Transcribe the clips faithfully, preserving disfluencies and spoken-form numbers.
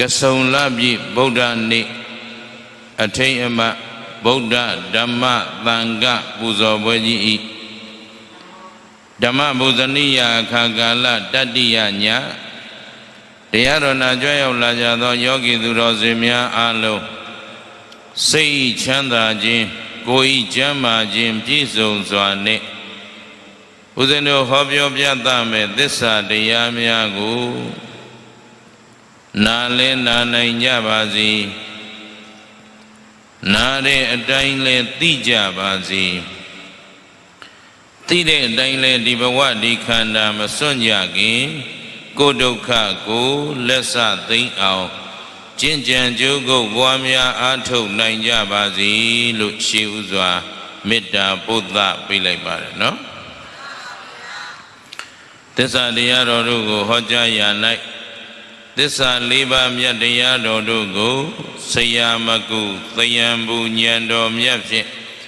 Kasong labi Buddha ni Atayama Buddha Dhamma Tangga Puzo Bwaji Dhamma Buzaniya Kagala Dadiya Nya Dayarona Joya Ulajado Yogi Duro Zimya Alo Sei Chanda Jin Koi Jama Jin Piso Zwane Uzeno Hobyo Pyatame Disa Dayamyagu Nale Nana Jabazi Nare Daile Tija Bazi Tide Daile Dibawadi Kanda Masunyagi Kodoka Go Lessa Think Out Jinjan Jogo Wamia Ato Nanja Bazi Luchi Uzwa Mita Buddha Bilebare no Tessa Diarogo Hojaya Night Disa liba myadaya dodugo sayamaku sayambu nyando myapshe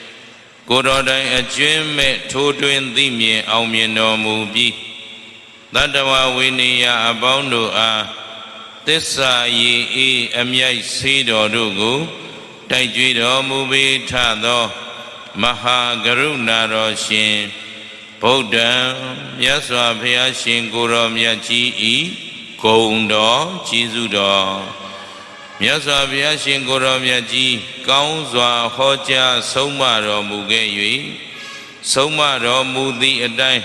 Korodai ajweme todwin thimye aumyendo mubi Tadawa winiya abondo a Disa ye e amyai sedo dugo Taijwido mubi tado Maha garuna roshin Buddha Yaswa Vyashin Guru Myaji e Gong Do, Jisu Do Myaswa Vyashin Guru Myaji Kaung Zwa Hoja Soma Ro Muge Yui Soma Ro Mudi Adai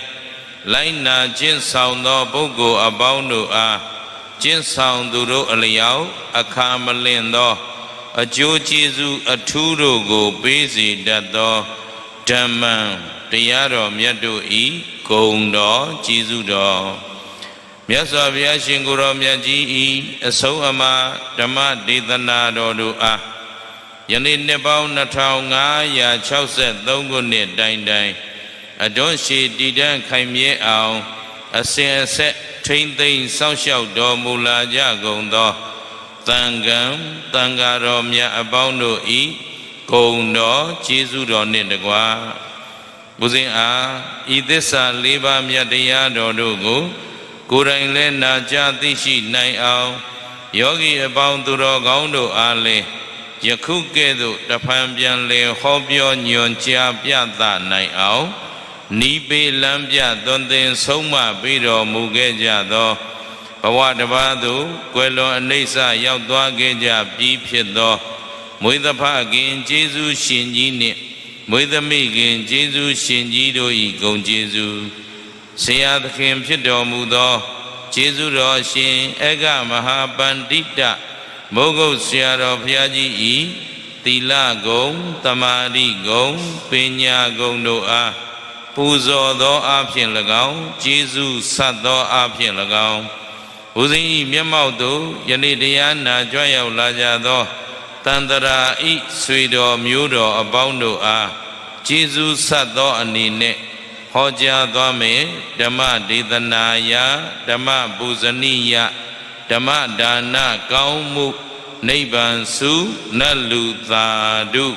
Laina Jin Sound Do Bogo Abondo A Jin Sound Duro Aliao Akamalin Do Ajo Jisu Aturo Go Bezi Dato Dhamman Dayaro Myado E Gong Do, Jisu Do Myaswa Vyashin Guru Myaji Aso Ama Dhamma Dedana Dodu A Yani Nebao Natao Nga Ya Chauset Dongo Ne Dain Dain Adon Shi Didan Kaimye Ao Asin Aset Train Thing Sao Xiao Do Mula Jagong Do Tangam Tangaro Mya Abondo E Gong Do Jisu Do Nindagwa Buzin A Idisa Liba Myadaya Dodu Go Kurai le na jati shi nai ao Yogi abang turo gaundo ale Yaku kedo dapan pian le hobyo nyon chia piata nai ao Nipe lampia donten soma biro muge jado Bawa dabadu kwelo anesa yao doa geja pi piedo Muida pa gen Jesu shinji ne Muida me gen Jesu shinji do i gong Jesu Sayad Kim Pido Mudo, Jesu Roshin, Ega Mahabandita, Mogo Siaro Piaji E, Tila Gong, Tamari Gong, Penya Gong Do A, Puzo Do Apien Lagao, Jesu Sat Do Apien Lagao, Uzi Miamaudo, Yanidiana Joya Lajado, Tandara E, Suido Mudo, Abondo A, Jesu Sat Do Anine. Hoja Dwame, Dhamma Dedanaya, Dhamma Buzaniya, Dhamma Dana Kaumu, Niban Su, Nalu Thadu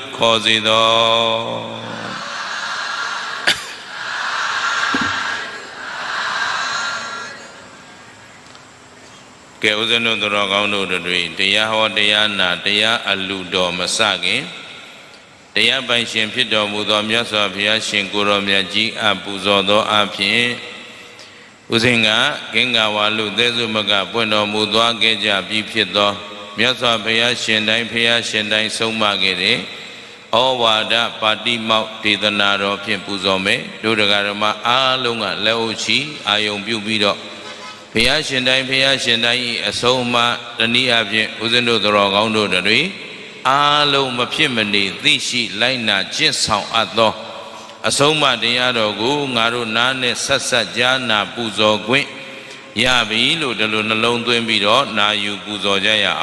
Kozido. Ke uzano doro kauno doi, Daya Ho Daya Na, Daya Aludo Masage. Daya Baishin Pido Mudo Myaswa Vyashin Guru Myaji Apuzo Do Apien Uzinga Genga Walu Dezu Maga Bueno Mudwa Geja Bipido Myaswa Vyashin Dai Vyashin Dai Soma Gere Owada Pati Mau Dedanaro Pien Puzome Dudagarama Alunga Leochi Ayong Bubido Vyashin Dai Vyashin Dai Asoma Dani Apien Uzendo Doro Gaundo Dari Alo Mapimani, Dishi, Laina, Jinsao Ado, Asoma de Yadogu, Naru Nane, Sasa Jana, Puzo Gwen, Yabi, Ludalun alone to Embido, Na you Puzo Jaya.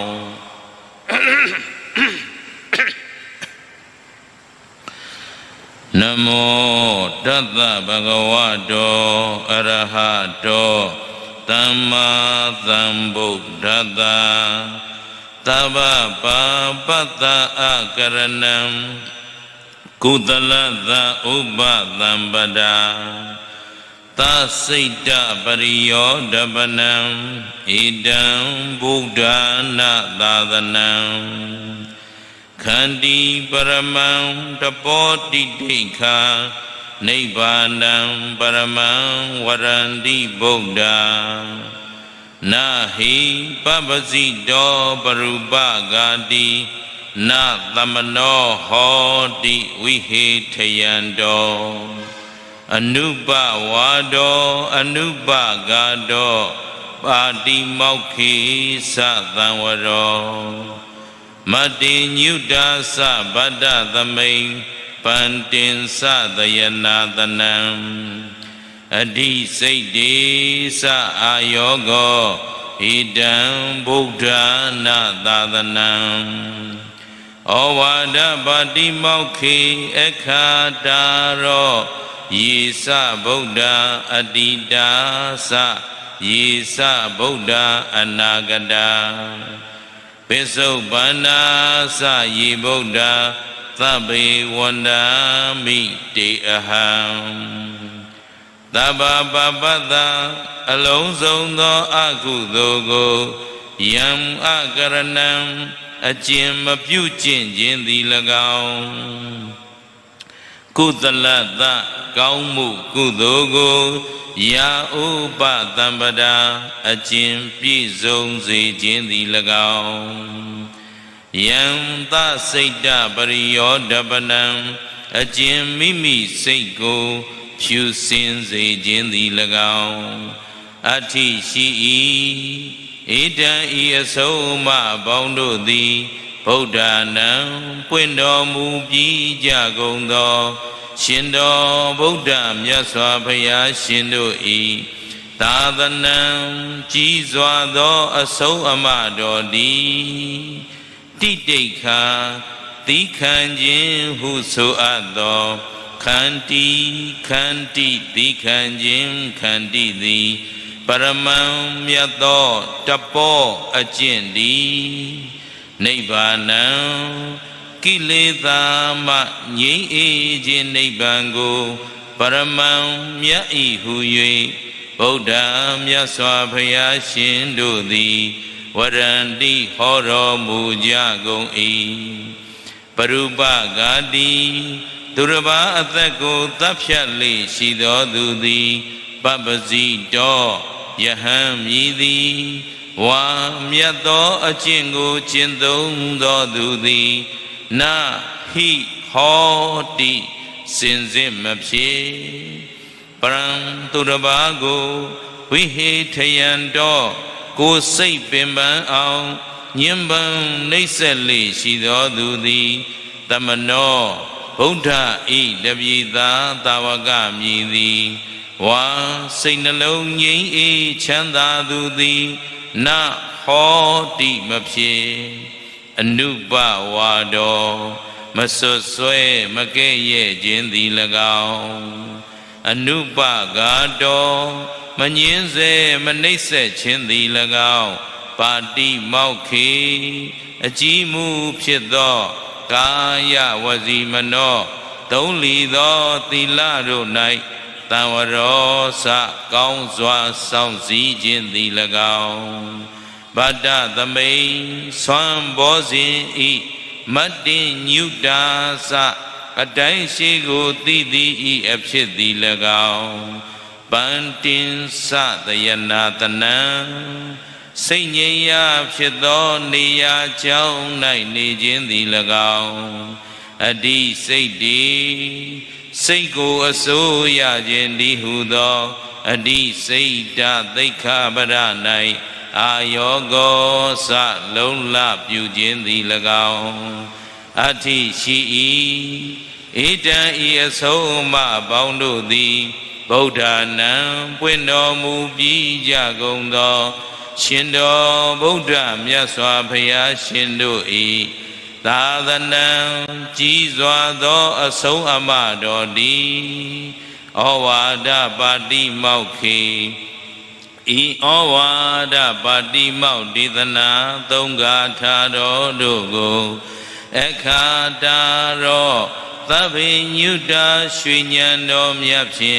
Namo Tata Bhagavato Arahato Dhamma Sambuddhassa Tava Pata Akaranam Kudala Uba Dambada Tha Siddha Pariyodapanam Idam Buddhana Dadanam Khandi Paramam Tapoti Dekha Nibbānam Paramam Varandi Buddha Nahi Pabasito Parubagadi Na Tamano Hoti Vihitayando Anupa Wado Anupa Gado Padimokhi Satanwaro Mati Nyuta Sabada Tamay Pantin Sadayanatanam Adi Saidi Sa Ayogo Idam Buddha Nadadanam Ovada Padimokhi Ekhataro Yisa Buddha Adida Sa Yisa Buddha Anagada Pisobana Sa Yi Buddha Tabi Wanda Mi Te Aham Taba Babada Alonso No Akudogo Yam Akaranam Ajim Apyujin Jindi Lagao Kudalada Kaumu Kudogo Ya Upa Tambada Ajim Pizong Zijindi Lagao Yam Ta Siddha Pariyodapanam Ajim Mimi Seiko Pusin Zijindi Lagao Ati Shi Ida Iasoma Bondo Di Buddhanam Puendo Mubi Jagondo Shindo Buddha Myaswabhaya Shindo I Tadanam Jizwado Aso Amado Di Tideka Dikhanjin Huso Ado Khanti Khanti Dikhanjin Khanti Di Paramam Yato Tapo Ajindi Nibbānam Kileta Ma Nyi Ejin Nibbango Paramam Yai Huyue Buddha Myaswabhaya Shindo Di Varandi Horo Mujago I Parupa Gadi Duraba Atako Tapshali Shido Dudi Babazito Yaham Yidi Wa Myato Achingo Chindong Do Dudi Na Hi Hoti Sinzim Mapsi Parang Turabago Vihitayando Ko Sai Pimban Ao Nyimban Nisali Shido Dudi Tamano Buddha I Dabhita Tavaga Midi Wa Sainalong Yi I Chanda Dudi Na Hoti Mapsi Anupa Wado Masoswe Makeye Jindi Lagao Anupa Gado Manyinze Manise Chindi Lagao Pati Mauki Ajimu Pshito Kaya Wazimano Toli Do Tilaro Nai Tawaro Sa Kaung Swa Sao Si Jindi Lagao Bada Tamay Swam Bozin I Matin Nyuta Sa Katay Shigo Tidi I Epshidi Lagao Pantin Sa Dayanatana Sainyaya Pshito Niya Chao Nai Nijindi Lagao Adi Saidi Seiko Aso Yajindi Hudo Adi Saida Dekha Baranai Ayogo Sa Lola Pujindi Lagao Ati Shi Ida Iaso Ma Bondo Di Buddha Nam Puendo Mubi Jagondo Shindo Buddha Myaswabhaya Shindo I Tadanam Jizwado Aso Amado Di Ovada Pati Mokhi I Ovada Pati Mokditana Tonga Tado Dogo Ekhataro Tabi Nyuta Shwinyando Myapshin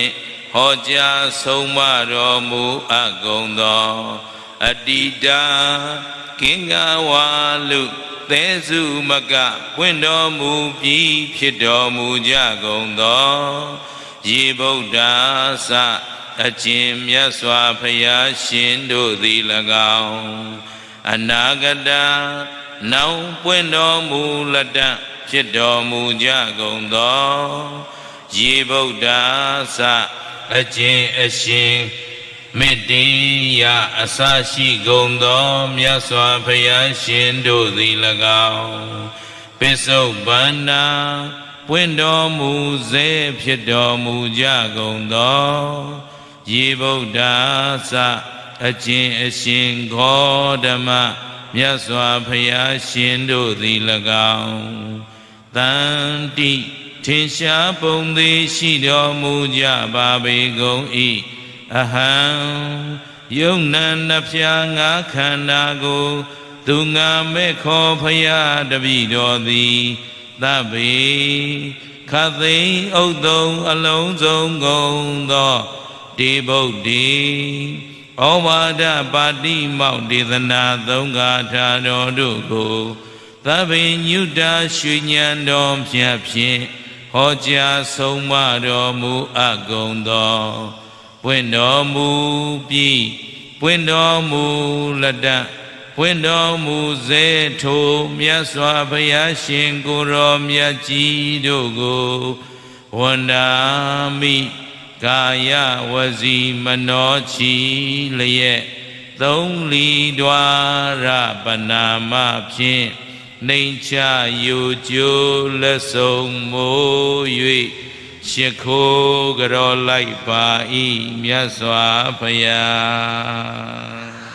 ဟောကြားဆုံးမတော်မူအပ်ကုန်သောအတ္တိတာကင်္ဂဝါလူသဲစုမကပွင့်တော်မူပြီးဖြစ်တော်မူကြကုန်သောယေဗုဒ္ဓသအကျင့်မြတ်စွာဘုရားရှင်တို့သည်၎င်းအနာဂတနောင်ပွင့်တော်မူလတ္တဖြစ်တော်မူကြကုန်သောယေဗုဒ္ဓသအကျင့်အရှင်မေတ္တိယအစရှိကုန်သောမြတ်စွာဘုရားရှင်တို့သည်၎င်းပစ္စုပန်နာပွင့်တော်မူစေဖြစ်တော်မူကြကုန်သောယေဗုဒ္ဓသအကျင့်အရှင်ဂေါတမမြတ်စွာဘုရားရှင်တို့သည်၎င်းတန်တိထင်ရှားပုံသေးရှိတော်မူကြပါပေကုန်၏အဟံယုံနာနှဖျားငါခန္ဓာကိုသူငါမဲ့ခေါ်ဖရာတပိတော်သည်သဗ္ဗေခသိင်ဥဒ္ဒုံအလုံးစုံကုန်သောတေဗုဒ္ဓေဩဝါဒပါတိမောက်ဒေသနာသုံးကားထာတော်တို့ကိုသဗ္ဗညုတာရွှေဉဏ်တော်ဖြတ်ဖြင့်ဟောကြားဆုံးမတော်မူအပ်ကုန်သောပွင့်တော်မူပြီးပွင့်တော်မူလတ္တပွင့်တော်မူစေထိုမြတ်စွာဘုရားရှင်ကိုယ်တော်မြတ်ကြီးတို့ကိုဝန္ဒာမိကာယဝစီမနောချီလျက်သုံးလီဒွါရပနာမဖြင့်နှိမ်ချယိုကျိုးလက်ဆုံးမိုး၍ရှိခိုးကြောလိုက်ပါ၏မြတ်စွာဘုရား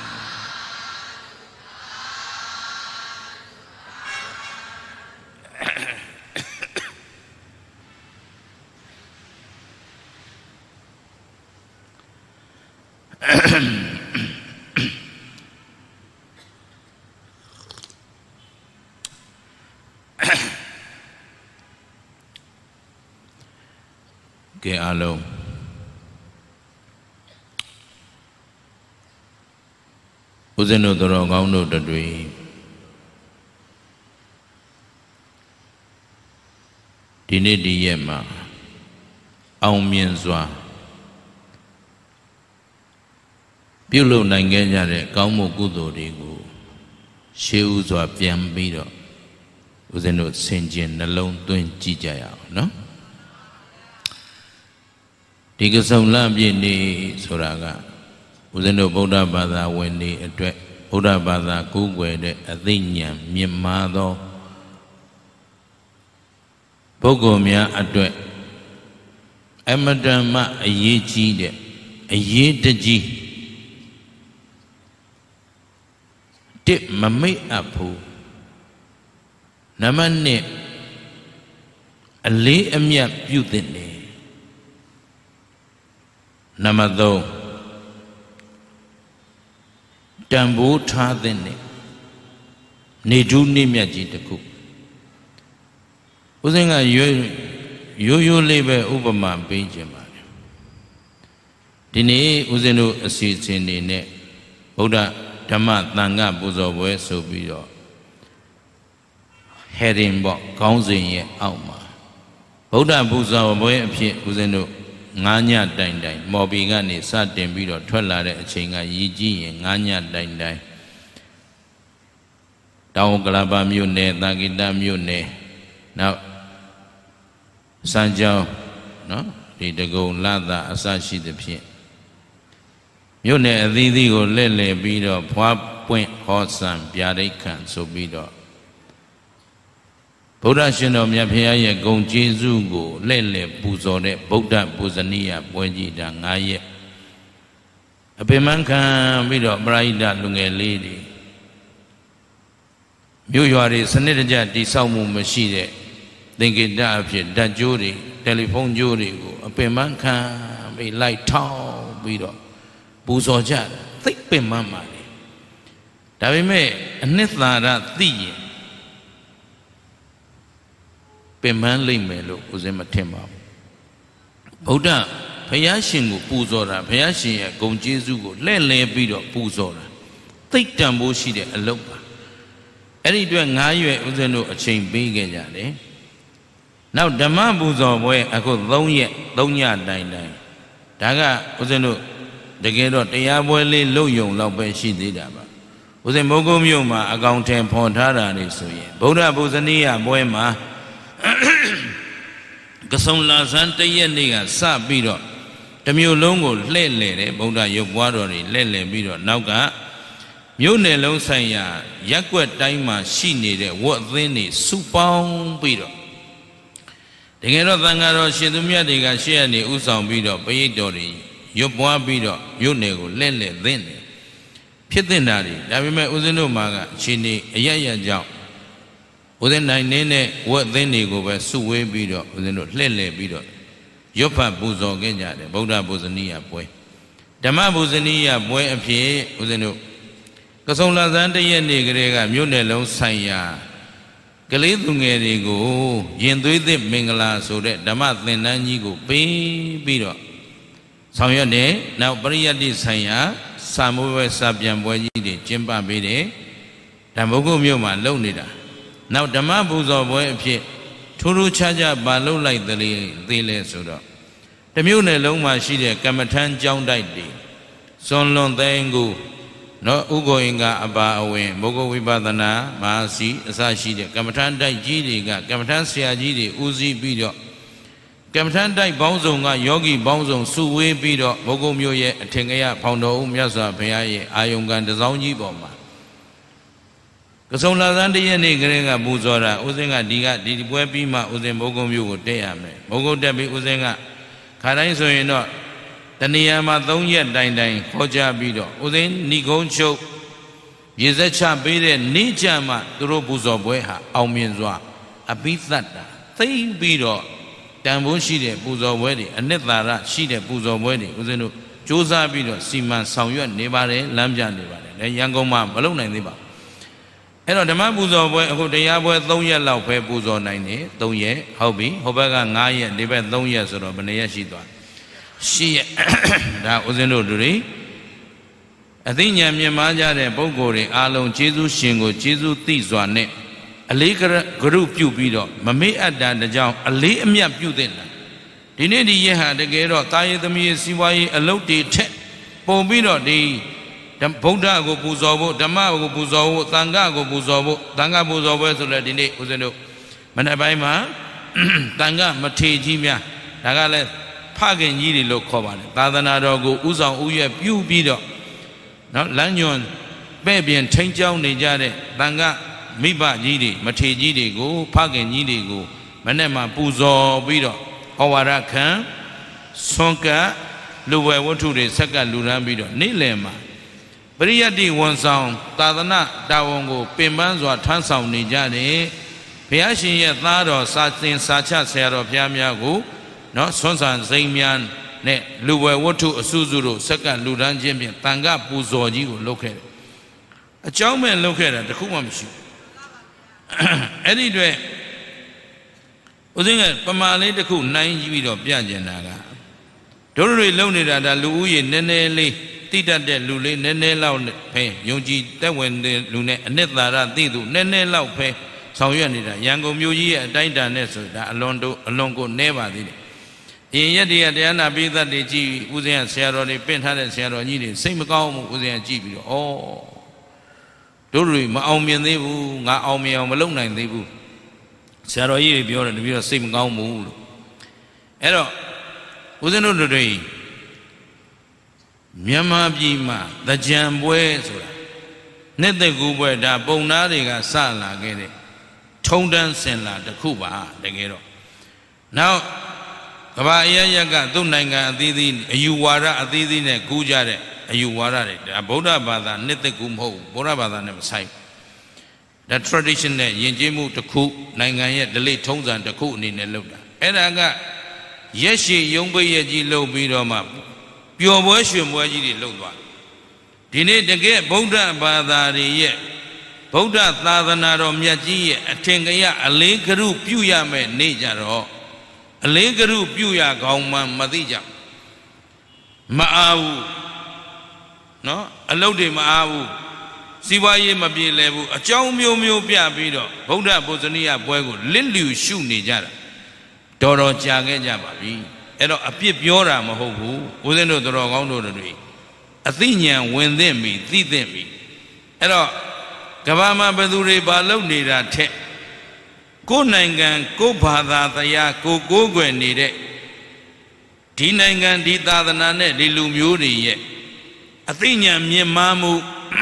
ကဲအားလုံးဦးဇင်းတို့တော်ကောင်းတို့တွေဒီနေ့ဒီရက်မှာအောင်မြင်စွာပြုလုပ်နိုင်ခဲ့ကြတဲ့ကောင်းမှုကုသိုလ်တွေကိုရှေးဥစွာပြန်ပြီးတော့ဦးဇင်းတို့ဆင်ခြင်နှလုံးသွင်းကြည့်ကြရအောင်နော်ဒီကစုံလပြည့်နေ့ဆိုတာကဦးဇင်းတို့ဗုဒ္ဓဘာသာဝင်တွေအတွက်ဗုဒ္ဓဘာသာကိုးကွယ်တဲ့အသိဉာဏ်မြင့်မားသောပုဂ္ဂိုလ်များအတွက်အမတန်မှအရေးကြီးတဲ့အရေးတကြီးတစ်မမိတ်အပ်ဘူးနံပါတ်နှစ်အလေးအမြတ်ပြုသင့်တယ်နံပါတ်သုံးတန်ဖိုးထားသင့်တယ်နေထူးနေမြတ်ကြီးတစ်ခုဦးဇင်းကရိုးရိုးရိုးလေးပဲဥပမာပေးခြင်းပါတယ်ဒီနေ့ဦးဇင်းတို့အစီအစဉ်တွေနဲ့ဗုဒ္ဓဓမ္မသံဃပူဇော်ပွဲဆိုပြီးတော့ဟဲရင်ပေါ့ခေါင်းစဉ်ရဲ့အောက်မှာဗုဒ္ဓပူဇော်ပွဲအဖြစ်ဦးဇင်းတို့ငါးညတိုင်တိုင်မော်ဘီကနေစတင်ပြီးတော့ထွက်လာတဲ့အချိန်ကရည်ကြည်ရင်ငါးညတိုင်တိုင်တောင်ကလပါမြို့နယ်တာဂိတမြို့နယ်နောက်စံကြောင်းနော်ဒီတကုံလသာအစရှိသဖြင့်မြို့နယ်အသီးသီးကိုလှည့်လည်ပြီးတော့ဖွားပွင့်ဟောစံဗျာဒိတ်ခံဆိုပြီးတော့ဗုဒ္ဓရှင်တော်မြတ်ဖရာရဲ့ဂုဏ်ကျေးဇူးကိုလှည့်လည်ပူဇော်တဲ့ဗုဒ္ဓပူဇနီယပွဲကြီးတာငါးရက်အပင်မခံပြီးတော့ပရိဒလူငယ်လေးတွေမြို့ရွာတွေစနစ်တကျတိဆောက်မှုမရှိတဲ့သင်္ကေတအဖြစ်ဓာတ်ကြိုးတွေတယ်လီဖုန်းကြိုးတွေကိုအပင်မခံပြီးလိုက်ထောင်းပြီးတော့ပူဇော်ကြတယ်သိပ်ပင်မမှန်တယ်ဒါပေမဲ့အနှစ်သာရသိရင်ပင်မလိမ့်မယ်လို့ဦးဇင်းမထင်ပါဘူးဗုဒ္ဓဘုရားရှင်ကိုပူဇော်တာဘုရားရှင်ရဲ့ဂုဏ်ကျေးဇူးကိုလှည့်လည်ပြီးတော့ပူဇော်တာသိတန်ဖို့ရှိတဲ့အလုပ်ပါအဲ့ဒီအတွက်ငါးရွယ်ဦးဇင်းတို့အချိန်ပေးခဲ့ကြတယ်နောက်ဓမ္မပူဇော်ပွဲအခုသုံးရက်သုံးညတိုင်တိုင်ဒါကဦးဇင်းတို့တကယ်တော့တရားပွဲလေးလုပ်ယုံလောက်ပဲရှိသေးတာပါဦးဇင်းမိုးကုတ်မြို့မှာအကောင်ထင်ဖော်ထားတာလေဆိုရင်ဗုဒ္ဓဘုဇနီယပွဲမှာကစုံလာဆန်းတရက်နေ့ကစပြီးတော့တမျိုးလုံးကိုလှည့်လည်တယ်ဗုဒ္ဓရုပ်ပွားတော်တွေလှည့်လည်ပြီးတော့နောက်ကမြို့နယ်လုံးဆိုင်ရာရက်ွက်တိုင်းမှာရှိနေတဲ့ဝတ်အသင်းတွေစုပေါင်းပြီးတော့တကယ်တော့သံဃာတော်ရှင်သူမြတ်တွေကရှေ့ကနေဥဆောင်ပြီးတော့ပရိတ်တော်တွေရုပ်ပွားပြီးတော့မြို့နယ်ကိုလှည့်လည်သင်းတယ်ဖြစ်တဲ့နာတွေဒါပေမဲ့ဦးဇင်းတို့မှာကအခြေအနေအရရကြောင့်ဦးဇင်းနိုင်နေတဲ့ဝတ်အသင်းတွေကိုပဲစုဝေးပြီးတော့ဦးဇင်းတို့လှည့်လည်ပြီးတော့ရွတ်ဖတ်ပူဇော်ခဲ့ကြတယ်ဗုဒ္ဓဘုဇနီယပွဲဓမ္မဘုဇနီယပွဲအဖြစ်ဦးဇင်းတို့ကစုံလာဇန်တရက်နေ့ကလေးကမြို့နယ်လုံးဆိုင်ရာကလေးသူငယ်တွေကိုရင်သွေးသစ်မင်္ဂလာဆိုတဲ့ဓမ္မသင်တန်းကြီးကိုပေးပြီးတော့ဆောင်ရွက်တယ်နောက်ပရိယတ္တိဆိုင်ရာစာမိုးပွဲစာပြန်ပွဲကြီးတွေကျင်းပပေးတယ်ဓမ္မဂုတ်မြို့မှာလုပ်နေတာနောက်ဓမ္မပူဇော်ပွဲအဖြစ်ထူးထူးခြားခြားပါလုပ်လိုက်သေးသေးလဲဆိုတော့တမျိုးနယ်လုံးမှာရှိတဲ့ကမ္မထမ်းကျောင်းတိုက်တွေစွန်လွန်သိန်းကိုနော်ဥက္ကိုင်ကအပါအဝင်ဘုဂဝိပဿနာမဟာစီအစရှိတဲ့ကမ္မထမ်းတိုက်ကြီးတွေကကမ္မထမ်းဆရာကြီးတွေဦးစီးပြီးတော့ကမ္မထမ်းတိုက်ပေါင်းစုံကယောဂီပေါင်းစုံစုဝေးပြီးတော့ဘုဂုတ်မြို့ရဲ့အထင်ကရဖောင်တော်ဦးမြတ်စွာဘုရားရဲ့အာယုံကံတစောင်းကြီးပေါ်မှာကစုံလာဇန်တရက်နေ့ကလေးကပူဇော်တာဦးဇင်းကဒီကဒီပွဲပြီးမှဦးဇင်းဘုဂုတ်မြို့ကိုတက်ရမယ်ဘုဂုတ်တက်ပြီးဦးဇင်းကခါတိုင်းဆိုရင်တော့တဏှာမှာသုံးရက်တိုင်တိုင်ခေါ်ကြပြီးတော့ဦးဇင်းဏိကုံးချုပ်ရေစက်ချပေးတဲ့နေ့ကြမှာသူတို့ပူဇော်ပွဲဟာအောင်မြင်စွာအပိသတ်တာသိပြီးတော့တန်ဖိုးရှိတဲ့ပူဇော်ပွဲတွေအနှစ်သာရရှိတဲ့ပူဇော်ပွဲတွေဦးဇင်းတို့စူးစမ်းပြီးတော့စီမံဆောင်ရွက်နေပါတယ်လမ်းပြနေပါတယ်လည်းရန်ကုန်မှာမလုပ်နိုင်သေးပါဘူးအဲ့တော့ဓမ္မပူဇော်ပွဲအခုတရားပွဲသုံးရက်လောက်ပဲပူဇော်နိုင်တယ်သုံးရက်ဟုတ်ပြီဟိုဘက်ကငါးရက်ဒီဘက်သုံးရက်ဆိုတော့ဘယ်နှစ်ရက်ရှိသွားရှိရက်ဒါဦးဇင်းတို့တို့တွေအသိဉာဏ်မြင်မာကြတဲ့ပုဂ္ဂိုလ်တွေအားလုံးကျေးဇူးရှင်ကိုကျေးဇူးသိစွာနဲ့အလေးကရုပြုပြီးတော့မမေ့အပ်တာတကြောင်အလေးအမြတ်ပြုတဲ့လားဒီနေ့ဒီရက်ဟာတကယ်တော့တာယေသမီးစီဝါရေးအလုပ်တွေထက်ပုံပြီးတော့ဒီဗုဒ္ဓကိုပူဇော်ဖို့ဓမ္မကိုပူဇော်ဖို့သံဃာကိုပူဇော်ဖို့သံဃာပူဇော်ပွဲဆိုလည်းဒီနေ့ဦးဇင်းတို့မနေ့ပိုင်းမှာသံဃာမထေကြီးများဒါကလည်းဖခင်ကြီးတွေလို့ခေါ်ပါတယ်သာသနာတော်ကိုဥဆောင်ဥယျက်ပြုပြီးတော့နော်လမ်းညွန်ပဲ့ပြင်ထိန်းကျောင်းနေကြတဲ့သံဃာမိဘကြီးတွေမထေကြီးတွေကိုဖခင်ကြီးတွေကိုမနေ့မှပူဇော်ပြီးတော့ဩဝါဒခံဆွန်ကလူဝဲဝတ္ထုတွေဆက်ကလူရမ်းပြီးတော့နေ့လယ်မှာပရိယတ္တိဝန်ဆောင်သာသနာတာဝန်ကိုပင်ပန်းစွာထမ်းဆောင်နေကြတယ်ဘုရားရှင်ရဲ့သားတော်စာသင်စာချဆရာတော်ဘုရားများကိုနော်ဆွမ်းဆန်စိမ့်များနဲ့လူဝဲဝတ္ထုအစုစုတို့ဆက်ကလူရမ်းခြင်းဖြင့်တန်ခပူဇော်ကြီးကိုလုပ်ခဲ့တယ်အကြောင်းမဲ့လုပ်ခဲ့တာတခုမှမရှိဘူးအဲ့ဒီတွေဦးဇင်းကပမာလေးတစ်ခုနိုင်ပြီးတော့ပြကျင်တာကတို့တွေလုံနေတာဒါလူဦးရေနည်းနည်းလေးတိတတ်တဲ့လူလေးနည်းနည်းလောက်ပဲယုံကြည်တက်ဝင်တဲ့လူနဲ့အနှစ်သာရသိသူနည်းနည်းလောက်ပဲဆောင်ရွက်နေတာရန်ကုန်မြို့ကြီးရဲ့အတိုင်းအတာနဲ့ဆိုတာအလွန်တို့အလွန်ကိုနဲပါသေးတယ်အရင်ရက်တည်းကတရားနာပိသတ်တွေကြည့်ဦးဇင်းကဆရာတော်တွေပင့်ထားတဲ့ဆရာတော်ကြီးတွေစိတ်မကောင်းဘူးဦးဇင်းကကြည့်ပြီးတော့ဩတို့တွေမအောင်မြင်သေးဘူးငါအောင်မြင်အောင်မလုပ်နိုင်သေးဘူးဆရာတော်ကြီးတွေပြောတယ်တပည့်တော်စိတ်မကောင်းဘူးလို့အဲ့တော့ဦးဇင်းတို့တွေမြန်မာပြည်မှာသကြံပွဲဆိုတာနှစ်သက်ကူပွဲဒါပုံနာတွေကစလာခဲ့တဲ့ထုံတန်းစင်လာတစ်ခုပါတကယ်တော့နောက်ကဘာအရရက်ကသူ့နိုင်ငံအသီးသီးအယူဝါဒအသီးသီးနဲ့ကူးကြတဲ့အယူဝါဒတွေဒါဗုဒ္ဓဘာသာနှစ်သက်ကူမဟုတ်ဘူးဗုဒ္ဓဘာသာနဲ့မဆိုင်ဒါ tradition နဲ့ယဉ်ကျေးမှုတစ်ခုနိုင်ငံရဲ့ဓလေ့ထုံးစံတစ်ခုအနေနဲ့လုပ်တာအဲ့ဒါကရက်ရှည်ယုံပိတ်ရကြီးလုပ်ပြီးတော့မှပျော်ပွဲရွှင်ပွဲကြီးတွေလုပ်သွားဒီနေ့တကယ်ဗုဒ္ဓဘာသာတွေရဲ့ဗုဒ္ဓသာသနာတော်မြတ်ကြီးရဲ့အထင်ကရအလေးကရုပြုရမယ်နေ့ကြတော့အလေးကရုပြုရကောင်းမှမသိကြ Ma'awu, no, a loaded ma'awu, Siwaye Mabi level, a chow mew mew pia bido, Boda Bosania Boego, Lilu shoe nijara, Doro Jage Jababi, Edo a pip yora mahobu, within the Rogondo the tree. Athenian when them me, thee them me. Edo Gavama Badure Balo nida te. Go Nangan, go Pada, the ya, go go gwen need it. Tinangan dita the nane, Lilu Muri yet. Athenian me mamu.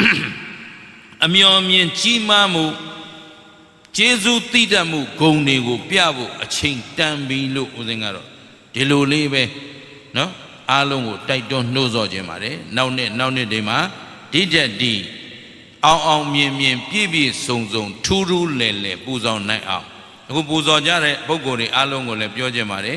Amiomian Chimamu Jesu Tidamu Gonigo Piavo a chain dambi look uzingaro. Delu lebe no Alongo Titon Nozo Gemare, now net now net dema, Dija D Ao Mien Mien Pibi Song Zong Turu Lele Buzon night out. Who Buzo Jare Bogori Alongo Le Piogemare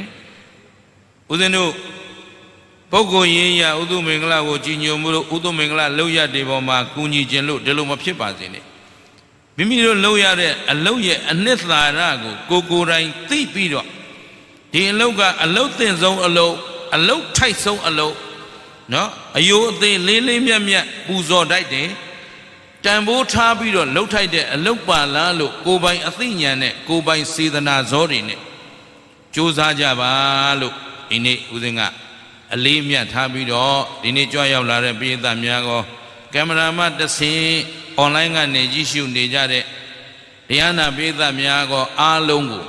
Uzenu Pogo Yenya Udu Mingla Wojinyo Muro Udu Mingla Loya Devoma Kuni Jelo Deloma Pipas in it. Mimiro Loya a Loya a Nethla Rago Gogo Rain Tipido. The Loga a low thin zone a low a low tight so a low. No, a yo de Lele Mia Buzo Dite Tambo Tabido low tight a low balalo go by Athenian go by Sidana Zorin. Josa Java look in it Uzinga. Alimia Tabido, Dinijoy of Larabi, the Miago, Cameraman the sea, online and Nejishu Nejade, Diana Beda Miago, Alongo,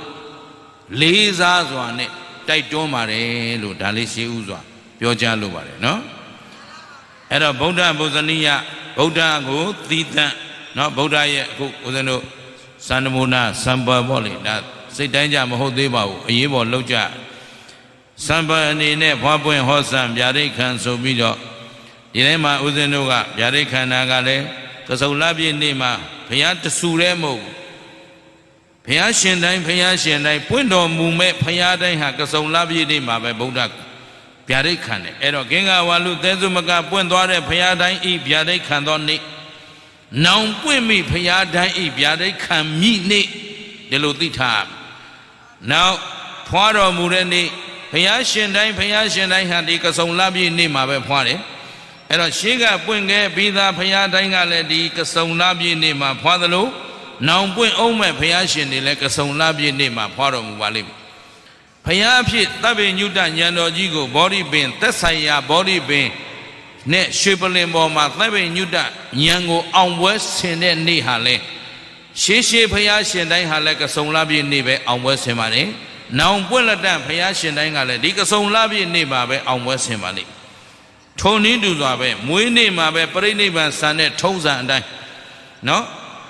Liza Zwane, Taitomare, Ludalisi Uzwa, Pioja Lubare, no? At a Boda Bozania, Boda go, Thita, not Boda yet, Uzano, Sanamuna, Samba Boli, that say Danja Mahodeba, a year Loja. Samba and Papa and Hossam, Yarikan Sobido, Dilema Uzenoga, Yarikan Nagale, Kasolabi Nima, Payat Suremo, Payashin, Payashin, I point on Mume, Payada, Hakasolabi Nima by Bodak, Yarikan, Edo Genga Walu, Dezumaga, Puendore, Payada, E. Yarikan Doni. Now, when me Payada, E. Yarikan meet ne, the Lutita. Now, Paro Mureni. Payashin Dai Payashin Dai had the Kasolabi Nima by Pari. And a Shiga Punga Bida Payadanga Ledi Kasolabi Nima Padalo. Now Pun Ome Payashin the Lekasolabi Nima Parum Walim. Payapi Tabi Nutan Yano Jigo Body Bin Tessaya Body Bin Net Shipalim Boma Tabi Nuta Yango on West Sene Nihale. Shishi Payashin Dai Haleka Solabi Nibe on West Himani. Now, Bullatan Payashin Dangale, Dickason Labi Nibabe on West Himali. Tony Duzabe, Muini Mabe, Pariniban Sanet, Toza and I. No?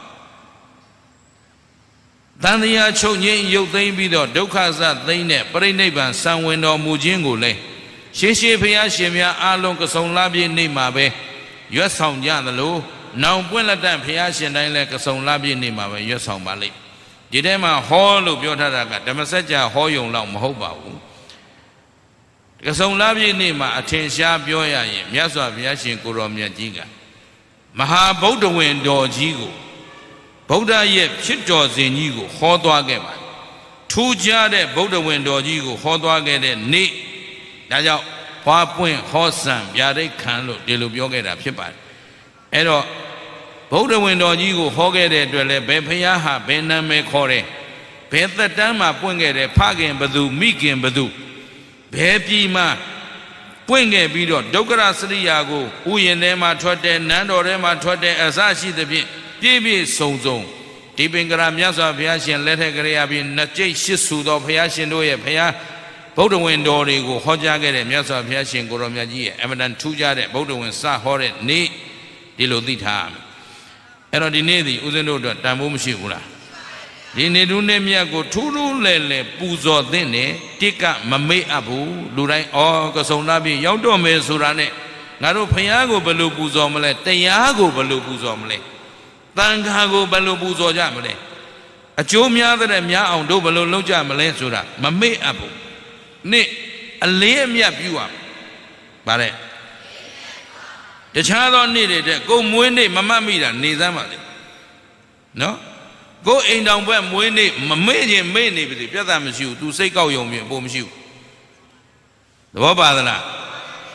Tania Chonye, you they be the Dokaza, they net, Pariniban, San Window Mujingule. Shishi Payashimia, Alonkason Labi Nimabe, your sound Yanalo. Now, Bullatan Payashin Dangale, Labi Nimabe, your sound Mali. Didema hall of Yotaraga, the Massaja Hoyong Long Mahoba. Because on Labi Nima, Atensha Bioya, Miasa Viashin Kuromia Jiga. Maha Bodawin do Jigo. Boda yet, Chito Zenigo, Hodwa Gema. Two Jade Bodawin do Jigo, Hodwa Gede, Nick. Daja, Papuin, Hossam, Yade Kanlo, Delubioga, Pipa. Edo. Boda window you hogget it, Bepayaha, Bename Core, Betha Dama, Punga, Pagin Badu, Mikin Badu, Bepi Ma, Punga Bido, Dogara Sriago, Uyenema Trotte, Nando Rema Trotte, Asashi the Baby Sozo, Deepingram Yasa Piashin, Letter Greabin, Nache Shisu, Piashin, Doya, Paya, Boda window, Hojaget, Yasa Piashin, Goromiaji, Evident Tuja, Boda Win Sa Horret, Ne, Dilodita. Ero di nedi uzendo da tamu mshigula. Di nedu ne miago turu lele puzo dene tika mame abu lurai o kasolabi yaudo me surane. Ngaro payago balu puzo male tayago balu puzo male. Tanghago balu puzo ja male. Acho mya de mya aung do balu lo ja male sura mame abu. Ne ale mya piwa. Bare. The child needed it. Go Mwene, Mamma Mida, Nizamali. No? Go in down where Mwene, Mamadian may name the Piazam you to say go young Bomshu. The Wabadana.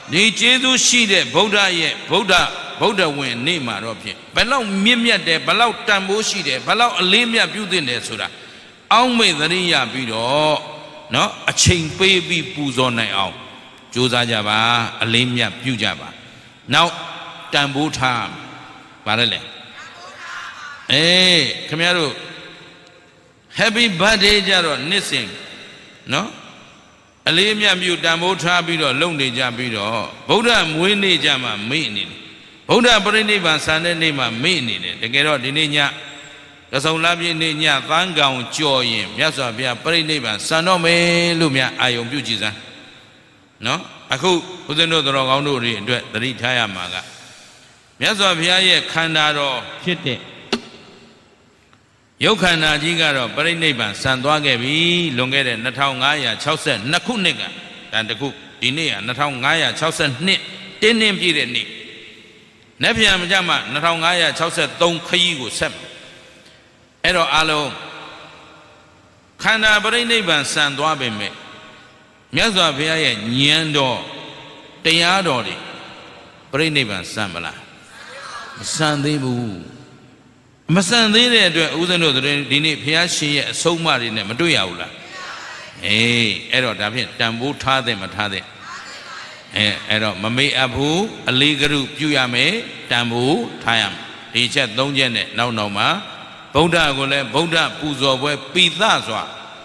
ဒီကျေးဇူးရှိတဲ့ဗုဒ္ဓရဲ့ဗုဒ္ဓဗုဒ္ဓဝင်နေ့မှာတော့ဖြင့်ဘယ်လောက်မြင့်မြတ်တယ်ဘယ်လောက်တန်ဖိုးရှိတယ်ဘယ်လောက်အလေးမြတ်ပြုသင့်တယ်ဆိုတာအောက်မေ့သတိရပြီးတော့နော်အချိန်ပေးပြီးပူဇော်နိုင်အောင်ကြိုးစားကြပါအလေးမြတ်ပြုကြပါနောက်တန်ဖိုးထားပါလဲလေအေးခင်ဗျားတို့ Happy birthday ကြတော့နှစ်စဉ်နော်အလေးမြတ်ပြုတန်ဖိုးထားပြီးတော့လုံနေကြပြီးတော့ဗုဒ္ဓမွေးနေ့ကြမှာမေ့နေတယ်ဗုဒ္ဓပြိဋိဘံဆန်တဲ့နေ့မှာမေ့နေတယ်တကယ်တော့ဒီနေ့ညကဆုံလပြည့်နေ့ညသန်းကောင်ကြော်ရင်မြတ်စွာဘုရားပြိဋိဘံဆန်တော့မယ်လို့များအာယုံပြုကြည်စမ်းနော်အခုဦးဇင်းတို့တော်ကောင်းတို့တွေအတွက်သတိထားရမှာကမြတ်စွာဘုရားရဲ့ခန္ဓာတော်ဖြစ်တဲ့ရုပ်ခန္ဓာကြီးကတော့ပြိဋိဘံဆန်သွားခဲ့ပြီလွန်ခဲ့တဲ့နှစ်ထောင်ငါးရာခြောက်ဆယ်နှစ်ခုနှစ်ကဒါတခုဒီနေ့ကနှစ်ထောင်ငါးရာခြောက်ဆယ်နှစ်တင်းတင်းပြည့်တဲ့နေ့နေ့ပြန်မကြမှာနှစ်ထောင်ငါးရာခြောက်ဆယ်သုံးခရီးကိုဆက်မယ်အဲ့တော့အလုံးခန္ဓာပြိဋိဘံဆန်သွားပေမဲ့မြတ်စွာဘုရားရဲ့ဉာဏ်တော်တရားတော်တွေပြိဋိဘံဆန်မလားမဆန်သေးဘူးမဆန်သေးတဲ့အတွက်ဦးဇင်းတို့ဒီနေ့ဘုရားရှင်ရဲ့အဆုံးအမတွေနဲ့မတွေ့ရဘူးလားအေးအဲ့တော့ဒါဖြင့်တန်ဖိုးထားတဲ့မထားတဲ့အဲအဲ့တော့မမေ့အပ်ဘူးအလေးကရုပြုရမယ်တန်ဖိုးထားရမယ်ဒီချက်သုံးချက်နဲ့နောက်နောက်မှာဗုဒ္ဓကိုလည်းဗုဒ္ဓပူဇော်ပွဲပိသစွာ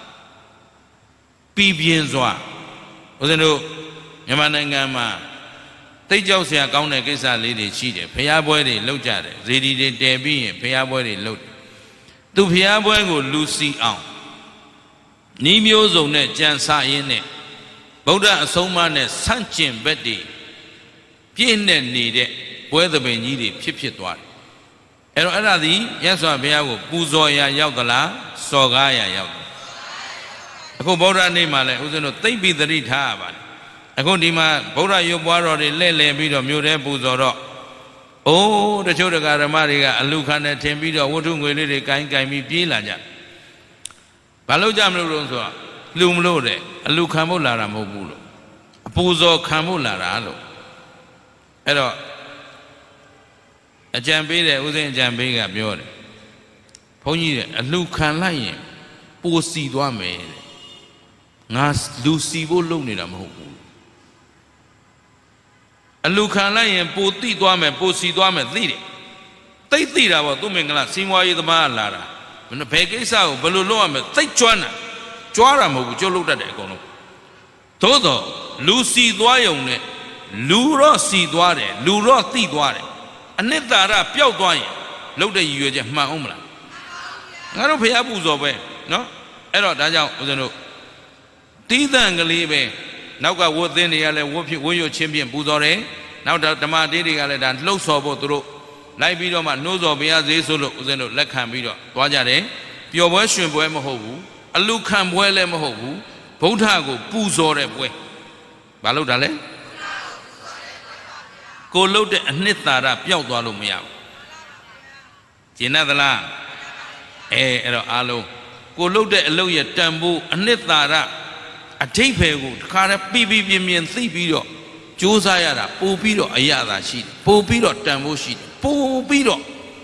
ပြီးပြင်းစွာဦးဇင်းတို့မြန်မာနိုင်ငံမှာသိကြောက်စရာကောင်းတဲ့ကိစ္စလေးတွေရှိတယ်ဖျားပွဲတွေလုပ်ကြတယ်ဇေဒီတွေတည်ပြီးရင်ဖျားပွဲတွေလုပ်တယ်သူဖျားပွဲကိုလူစီအောင်ဤမျိုးစုံနဲ့ကြံစရင်းနဲ့ဗုဒ္ဓအဆုံးအမနဲ့ဆန့်ကျင်ဘက်တွေပြည့်နဲ့နေတဲ့ပွဲသဘင်ကြီးတွေဖြစ်ဖြစ်သွားတယ်အဲ့တော့အဲ့ဒါသည်မြတ်စွာဘုရားကိုပူဇော်ရာရောက်သလားစော်ကားရာရောက်တယ်အခုဗုဒ္ဓနေ့မှာလည်းဦးဇင်းတို့သိပြီးသတိထားရပါတယ်အခုဒီမှာဗုဒ္ဓရုပ်ပွားတော်တွေလှည့်လည်ပြီးတော့မြို့ထဲပူဇော်တော့အိုးတချို့တရားဓမ္မတွေကအလူခံနဲ့ထင်ပြီးတော့ဝတ္ထုငွေလေးတွေကိုင်းကိုင်းပြီးပြေးလာကြဘာလို့ကြမလို့လို့ဆိုတော့လူမလို့တဲ့အလူခံဖို့လာတာမဟုတ်ဘူးလို့အပူဇော်ခံဖို့လာတာလို့အဲ့တော့အကြံပေးတယ်ဦးဇင်းအကြံပေးကပြောတယ်ဘုန်းကြီးတဲ့အလူခံလိုက်ရင်ပိုစီသွားမယ်တဲ့ငါလူစီဖို့လုပ်နေတာမဟုတ်ဘူးအလူခံလိုက်ရင်ပိုတိသွားမယ်ပိုစီသွားမယ်သိတယ်သိသိတာပေါ့သူမင်္ဂလာစီးပွားရေးသမားလာတာဘယ်ကိစ္စကိုဘယ်လိုလုပ်ရမလဲသိကျွမ်းတာကြွားတာမဟုတ်ဘူးကြိုးလုပ်တတ်တယ်အကုန်လုံးသို့တော့လူစီသွားယုံနဲ့လူတော့စီသွားတယ်လူတော့သိသွားတယ်အနှစ်သာရပျောက်သွားရင်လုပ်တဲ့ရည်ရွယ်ချက်မှန်အောင်မလားငါတို့ဖျားပူဇော်ပဲနော်အဲ့တော့ဒါကြောင့်ဦးဇင်းတို့တီးသန့်ကလေးပဲနောက်ကဝတ်သင်းတွေကလည်းဝတ်ဖြစ်ဝတ်ရွချင်းဖြင့်ပူဇော်တယ်နောက်ဓမ္မတေးတွေကလည်းဒါလှုပ်ဆော်ဖို့သူတို့လိုက်ပြီးတော့မှနှိုးဆော်ဘုရားဈေးဆိုလို့ဦးဇင်းတို့လက်ခံပြီးတော့သွားကြတယ်ပျော်ပွဲရွှင်ပွဲမဟုတ်ဘူးအလူခံပွဲလည်းမဟုတ်ဘူးဗုဒ္ဓကိုပူဇော်တဲ့ပွဲဘာလို့ဒါလဲကိုလှုပ်တဲ့အနှစ်သာရပျောက်သွားလို့မရဘူးကျင်သလားအဲအဲ့တော့အားလုံးကိုလှုပ်တဲ့အလုပ်ရဲ့တန်ဖိုးအနှစ်သာရအထိပ္ပယ်ကိုတခါတည်းပြီးပြီးပြင်းပြင်းသိပြီးတော့ကြိုးစားရတာပို့ပြီးတော့အရသာရှိတယ်ပို့ပြီးတော့တန်ဖိုးရှိတယ်ပို့ပြီးတော့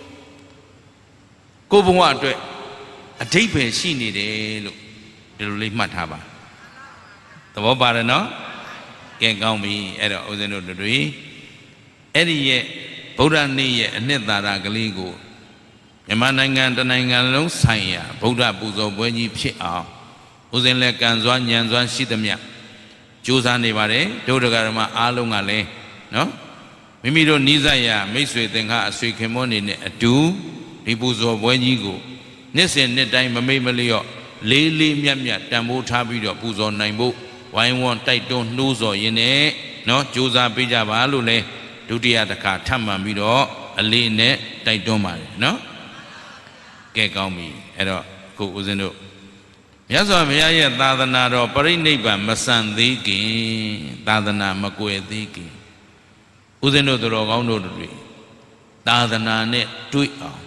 ကိုဘဝအတွက်အထိပ္ပယ်ရှိနေတယ်လို့ဒီလိုလေးမှတ်ထားပါသဘောပါတယ်နော်ကဲကောင်းပြီအဲ့တော့ဦးဇင်းတို့တွေအဲ့ဒီရဲ့ဗုဒ္ဓနေ့ရဲ့အနှစ်သာရကလေးကိုမြန်မာနိုင်ငံတနိုင်ငံလုံးဆိုင်ရာဗုဒ္ဓပူဇော်ပွဲကြီးဖြစ်အောင်ဦးဇင်းလည်းကံစွာဉာဏ်စွာရှိသမျှကြိုးစားနေပါတယ်ဒုဒကရမအားလုံးကလည်းနော်မိမိတို့နိစ္စရာမိတ်ဆွေသင်္ဃအဆွေခင်မောနေနဲ့အတူဒီပူဇော်ပွဲကြီးကိုနှစ်စဉ်နှစ်တိုင်းမမိတ်မလျော့လေးလေးမြတ်မြတ်တန်ဖိုးထားပြီးတော့ပူဇော်နိုင်ဖို့ဝိုင်းဝန်းတိုက်တွန်းနှိုးဆော်ရင်းနဲ့နော်ကြိုးစားပေးကြပါလို့လဲဒုတိယတစ်ခါထပ်မံပြီးတော့အလေးနဲ့တိုက်တွန်းပါတယ်နော်ကဲကောင်းပြီအဲ့တော့ခုဦးဇင်းတို့မြတ်စွာဘုရားရဲ့သာသနာတော်ပြိဋိဘံမဆန်သေးခင်သာသနာမကွယ်သေးခင်ဦးဇင်းတို့တော်ကောင်းတို့တွေသာသနာနဲ့တွေ့အောင်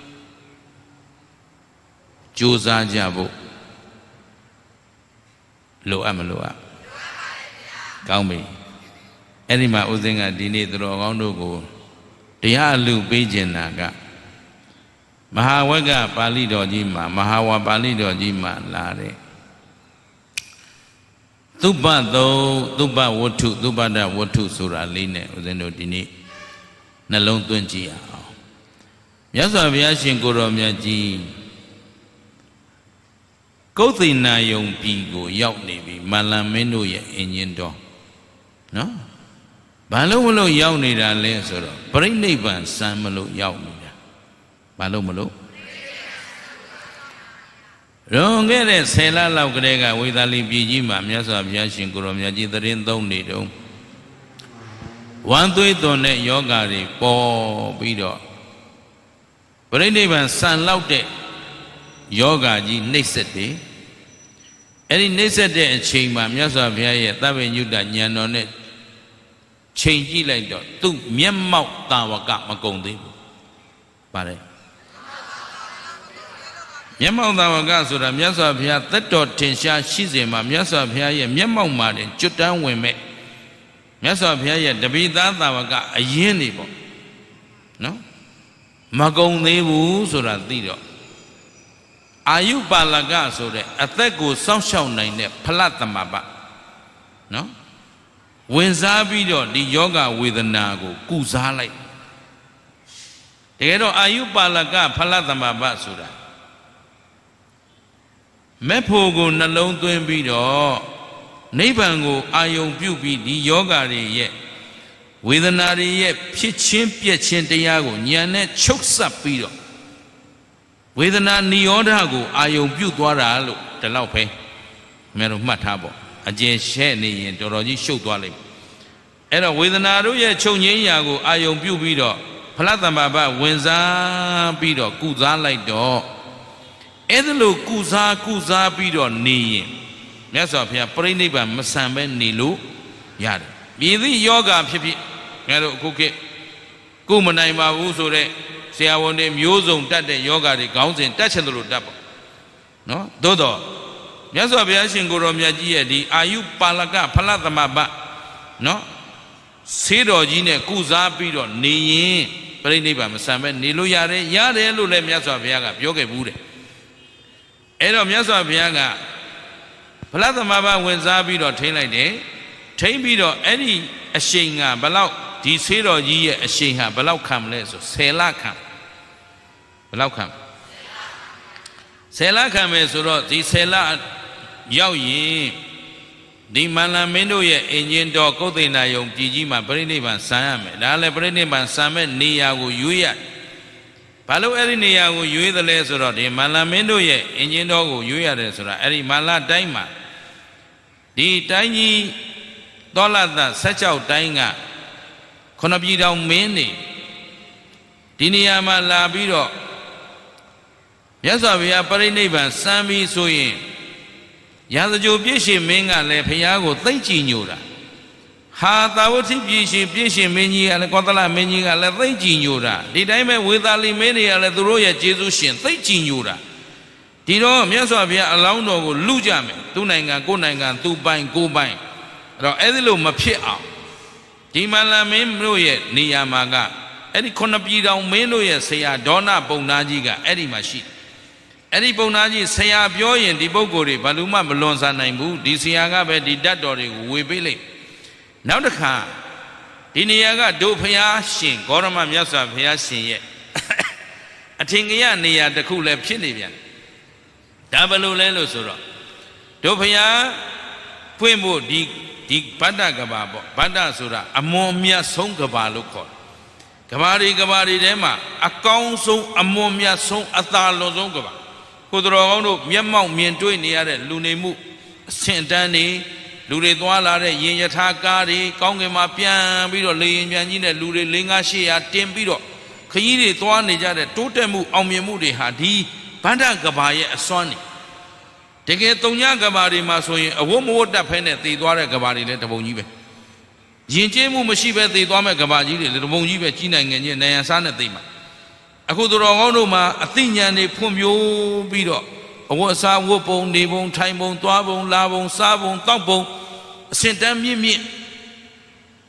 ကြိုးစားကြဖို့လိုအပ်မလိုအပ်ကောင်းပြီ Erima uzinga dini turo kondo ko dia lu pejena ka Mahawaga Pali dojima Mahawa Pali dojima lare Tuba do tuba watu tuba da watu sura line uzendo dini nalong tuanji ao Myaswa Bhaya Shin Koro Myat Ji Kauthi Na Yong Pi ko yauk ne bi Malam Mיןတို့ရဲ့အင်ဂျင်တော်နော်ဘာလို့မလို့ရောက်နေတာလဲဆိုတော့ပြိဋိဘံစံမလို့ရောက်နေတာဘာလို့မလို့ရုံခဲ့တဲ့ဆယ်လလောက်ကလေးကဝေသာလီပြည်ကြီးမှာမြတ်စွာဘုရားရှင်ကိုရောမြတ်ကြီးသတင်းသုံးနေတုန်းဝမ်းသွေးသွန်တဲ့ယောဂါတွေပေါ်ပြီးတော့ပြိဋိဘံစံလောက်တဲ့ယောဂါကြီးနှိမ့်ဆက်တယ်အဲ့ဒီနှိမ့်ဆက်တဲ့အချိန်မှာမြတ်စွာဘုရားရဲ့သဗ္ဗညုတဉာဏ်တော်နဲ့ချိန်ကြည့်လိုက်တော့သူ့မျက်မှောက်တာဝကမကုန်သေးဘူးပါတယ်မျက်မှောက်တာဝကဆိုတာမြတ်စွာဘုရားသက်တော်ထင်ရှားရှိစေမှာမြတ်စွာဘုရားရဲ့မျက်မှောက်မှာတင်ကျွတ်တန်းဝင်မဲ့မြတ်စွာဘုရားရဲ့တပိသားတာဝကအရင်နေပေါ့နော်မကုန်သေးဘူးဆိုတာသိတော့အာယုပါလကဆိုတဲ့အသက်ကိုစောင့်ရှောက်နိုင်တဲ့ဖလသမဘနော်ဝင်စားပြီးတော့ဒီယောဂဝေဒနာကိုကုစားလိုက်တကယ်တော့အာယုပါလကဖလသမဘဆိုတာမဲ့ဖို့ကိုနှလုံးသွင်းပြီးတော့နိဗ္ဗာန်ကိုအာယုံပြုပြီးဒီယောဂတွေရဲ့ဝေဒနာတွေရဲ့ဖြစ်ချင်းပြက်ချင်းတရားကိုဉာဏ်နဲ့ချုပ်ဆက်ပြီးတော့ဝေဒနာနိရောဓကိုအာယုံပြုသွားတာလို့ဒီလောက်ပဲမင်းတို့မှတ်ထားပေါ့အကျဉ်းရှဲနေရင်တော်တော်ကြီးရှုပ်သွားလိမ့်မယ်အဲ့တော့ဝေဒနာတို့ရဲ့ချုပ်ငြိမ်းရာကိုအာယုံပြုပြီးတော့ဖလသမ္မာဘဝင်စားပြီးတော့ကုစားလိုက်တော့အဲ့ဒါလို့ကုစားကုစားပြီးတော့နေရင်မြတ်စွာဘုရားပြိဋိဘံမဆံပဲနေလို့ရတယ်မြည်သည့်ယောဂဖြစ်ဖြစ်ငါတို့အခုခေတ်ကုမနိုင်ပါဘူးဆိုတဲ့ဆရာဝန်တွေမျိုးစုံတတ်တဲ့ယောဂတွေခေါင်းစဉ်တက်ချင်တယ်လို့တတ်ပါနော်သို့တော့မြတ်စွာဘုရားရှင်ကိုရောမြတ်ကြီးရဲ့ဒီအာယုပါလကဖလသမဘနော်ဆေးတော်ကြီးနဲ့ကုစားပြီးတော့နေရင်ပြိဋိဘံမဆံပဲနေလို့ရတယ်ရတယ်လို့လည်းမြတ်စွာဘုရားကပြောခဲ့ဘူးတဲ့အဲ့တော့မြတ်စွာဘုရားကဖလသမဘဝင်စားပြီးတော့ထိမ့်လိုက်တယ်ထိမ့်ပြီးတော့အဲ့ဒီအရှိန်ကဘလောက်ဒီဆေးတော်ကြီးရဲ့အရှိန်ဟာဘလောက်ခံမလဲဆိုဆယ်လခံဘလောက်ခံဆယ်လခံမယ်ဆိုတော့ဒီဆယ်လရောက်ရင်ဒီမန္လမင်းတို့ရဲ့အင်ဂျင်တော်ကုတ်သိဏယုံပြည်ကြီးမှာပြိဋိဘံဆံရမယ်ဒါလည်းပြိဋိဘံဆံမဲ့နေရာကိုရွေးရဘာလို့အဲ့ဒီနေရာကိုရွေးသလဲဆိုတော့ဒီမန္လမင်းတို့ရဲ့အင်ဂျင်တော်ကိုရွေးရတယ်ဆိုတာအဲ့ဒီမန္လတိုင်းမှာဒီတိုင်းကြီးသောလသဆယ်၆တိုင်းကခொနပြည်တော်မင်းနေဒီနေရာမှာလာပြီးတော့မြတ်စွာဘုရားပြိဋိဘံစံပြီးဆိုရင်ရာဇကြိုပြည့်ရှင်မင်းကလည်းဘုရားကိုသိကြည်ညိုတာဟာသာဝတိပြည့်ရှင်ပြည့်ရှင်မင်းကြီးကလည်းကောသလမင်းကြီးကလည်းသိကြည်ညိုတာဒီတိုင်းပဲဝေသာလီမင်းတွေကလည်းသူတို့ရဲ့ကျေးဇူးရှင်သိကြည်ညိုတာဒီတော့မြတ်စွာဘုရားအလောင်းတော်ကိုလူကြမယ်သူ့နိုင်ငံကိုယ်နိုင်ငံသူ့ပိုင်ကိုယ်ပိုင်အဲ့တော့အဲ့ဒီလိုမဖြစ်အောင်ဒီမန္လမင်းတို့ရဲ့နေရာမှာကအဲ့ဒီခုနှစ်ပြည်တော်မင်းတို့ရဲ့ဆရာဒေါနပုံနာကြီးကအဲ့ဒီမှာရှိအဲ့ဒီပုံနာကြီးဆရာပြောရင်ဒီပုဂ္ဂိုလ်တွေဘာလို့မှမလွန်ဆန်နိုင်ဘူးဒီဆရာကပဲဒီတတ်တော်တွေကိုဝေပေးလိုက်နောက်တစ်ခါဒီနေရာကဒုဖျားရှင်ဂေါရမမြတ်စွာဘုရားရှင်ရဲ့အထင်ကရနေရာတစ်ခုလည်းဖြစ်နေပြန်ဒါဘယ်လိုလဲလို့ဆိုတော့ဒုဖျားဖွင့်ဖို့ဒီဒီဗတ္တကဘာပေါ့ဗတ္တဆိုတာအမွန်မြတ်ဆုံးကဘာလို့ခေါ်တယ်ကဘာတွေကဘာတွေထဲမှာအကောင်းဆုံးအမွန်မြတ်ဆုံးအသာလွန်ဆုံးကဘာကိုတော်ကောင်းတို့မျက်မှောက်မြင်တွေ့နေရတဲ့လူနေမှုအဆင့်တန်းတွေလူတွေသွားလာတဲ့ရင်ယထာကားတွေကောင်းကင်မှာပြန်ပြီးတော့လေရင်ပြန်ကြီးနဲ့လူတွေ၄၅ရှစ်ရာတင်ပြီးတော့ခကြီးတွေသွားနေကြတဲ့တိုးတက်မှုအောင်မြင်မှုတွေဟာဒီဗတ္တကဘာရဲ့အစွမ်းနေတကယ်တုံညကဘာတွေမှာဆိုရင်အဝတ်မဝတ်တတ်ဖဲနဲ့သေသွားတဲ့ကဘာတွေလည်းတပုံကြီးပဲယဉ်ကျေးမှုမရှိဘဲသေသွားမဲ့ကဘာကြီးတွေလည်းတပုံကြီးပဲကြီးနိုင်ငံချင်းနိုင်ရန်စားနဲ့သေမှာအခုသူတော်ကောင်းတို့မှာအသိဉာဏ်တွေဖွံ့ဖြိုးပြီးတော့အဝတ်အစားဝတ်ပုံနေပုံထိုင်ပုံသွားပုံလာပုံစားပုံတောက်ပုံအစင်တန်းမြင့်မြင့်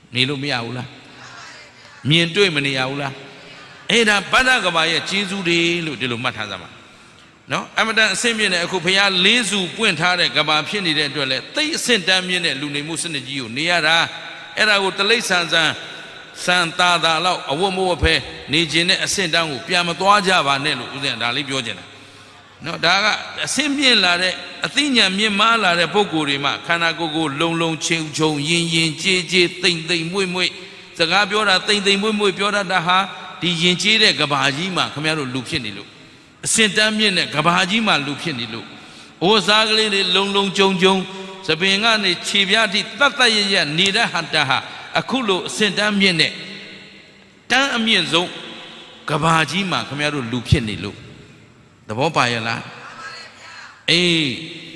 နေလို့မရဘူးလားမြင်တွေ့မနေရဘူးလားအဲ့ဒါဗဒ္ဒကဘာရဲ့ကျေးဇူးတွေလို့ဒီလိုမှတ်ထားကြပါနော်အမတန်အဆင့်မြင့်တဲ့အခုဘုရားလေးစုပွင့်ထားတဲ့ကဘာဖြစ်နေတဲ့အတွက်လဲသိအဆင့်တန်းမြင့်တဲ့လူနေမှုစနစ်ကြီးကိုနေရတာအဲ့ဒါကိုတလိ္ဆန်ဆန်စံတာတာလောက်အဝတ်မဝတ်ဖဲနေခြင်းနဲ့အဆင့်တန်းကိုပြန်မသွားကြပါနဲ့လို့ဦးဇင်းဒါလေးပြောချင်တာနော်ဒါကအဆင့်မြင့်လာတဲ့အသိဉာဏ်မြင့်မားလာတဲ့ပုဂ္ဂိုလ်တွေမှခန္ဓာကိုယ်ကိုလုံလုံချင်းချုံရင်ရင်ကြေးကြေးတိမ်တိမ်မွေ့မွေ့စကားပြောတာတိမ်တိမ်မွေ့မွေ့ပြောတတ်တာဟာဒီရင်ကျေးတဲ့ကဘာကြီးမှာခင်ဗျားတို့လူဖြစ်နေလို့အစင်တန်းမြင့်တဲ့ကဘာကြီးမှာလူဖြစ်နေလို့အိုးစားကလေးတွေလုံလုံကြုံကြုံသပင်ကနေခြေပြားထိတတ်တတ်ရရနေတဲ့ဟာတဟာအခုလိုအစင်တန်းမြင့်တဲ့တန်းအမြင့်ဆုံးကဘာကြီးမှာခင်ဗျားတို့လူဖြစ်နေလို့သဘောပါရဲ့လားအေး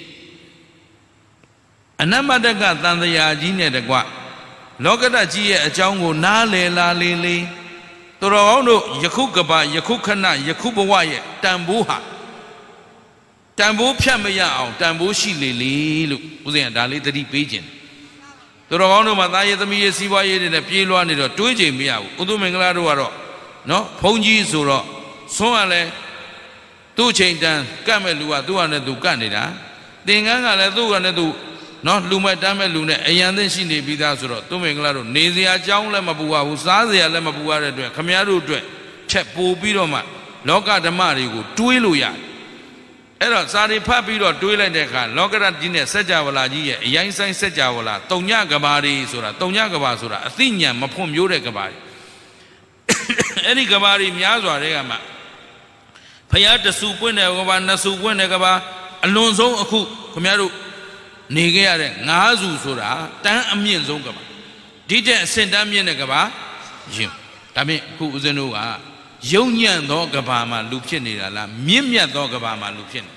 အနမတကသံဃာကြီးနဲ့တကွလောကဓာတ်ကြီးရဲ့အကြောင်းကိုနားလည်လာလေးလေးသူတော်ကောင်းတို့ယခုကဘာယခုခဏယခုဘဝရဲ့တန်ဖိုးဟာတန်ဖိုးဖြတ်မရအောင်တန်ဖိုးရှိလေလေလို့ဦးဇင်းကဒါလေးသတိပေးခြင်းသူတော်ကောင်းတို့မှာသားရည်သမီးရည်စီးပွားရေးတွေနဲ့ပြေးလွှားနေတော့တွေးကြမရဘူးဥသုမင်္ဂလာတို့ကတော့နော်ဘုန်းကြီးဆိုတော့ဆွမ်းရလဲသူ့ချိန်တန်ကတ်မဲ့လူကသူ့ဟာနဲ့သူကတ်နေတာသင်္ကန်းကလည်းသူ့ဟာနဲ့သူနော်လူမဲ့တမ်းမဲ့လူနဲ့အယံသိရှိနေပြီးသားဆိုတော့သူမင်္ဂလာတို့နေစရာအကြောင်းလည်းမပူပါဘူးစားစရာလည်းမပူရတဲ့အတွက်ခမည်းတော်အတွက်ချက်ပို့ပြီးတော့မှလောကဓမ္မတွေကိုတွေးလို့ရတယ်အဲ့တော့စာရီဖတ်ပြီးတော့တွေးလိုက်တဲ့အခါလောကဓာတ်ကြီးနဲ့စัจ java လာကြီးရဲ့အရင်ဆိုင်စัจ java လာတုံညကဘာတွေဆိုတာတုံညကဘာဆိုတာအသိဉာဏ်မဖွံ့မျိုးတဲ့ကဘာတွေအဲ့ဒီကဘာတွေများစွာတဲ့ကမှဖယားတဆူပွင့်တဲ့ကဘာနှစ်ဆူပွင့်တဲ့ကဘာအလွန်ဆုံးအခုခမည်းတော်နေခဲ့ရတဲ့ငါးစုဆိုတာတန်းအမြင့်ဆုံးကဘာဒီတဲ့အစင်တန်းမြင့်တဲ့ကဘာယင်ဒါဖြင့်အခုဦးဇင်းတို့ကယုံညံ့သောကဘာမှာလူဖြစ်နေတာလားမြင့်မြတ်သောကဘာမှာလူဖြစ်နေ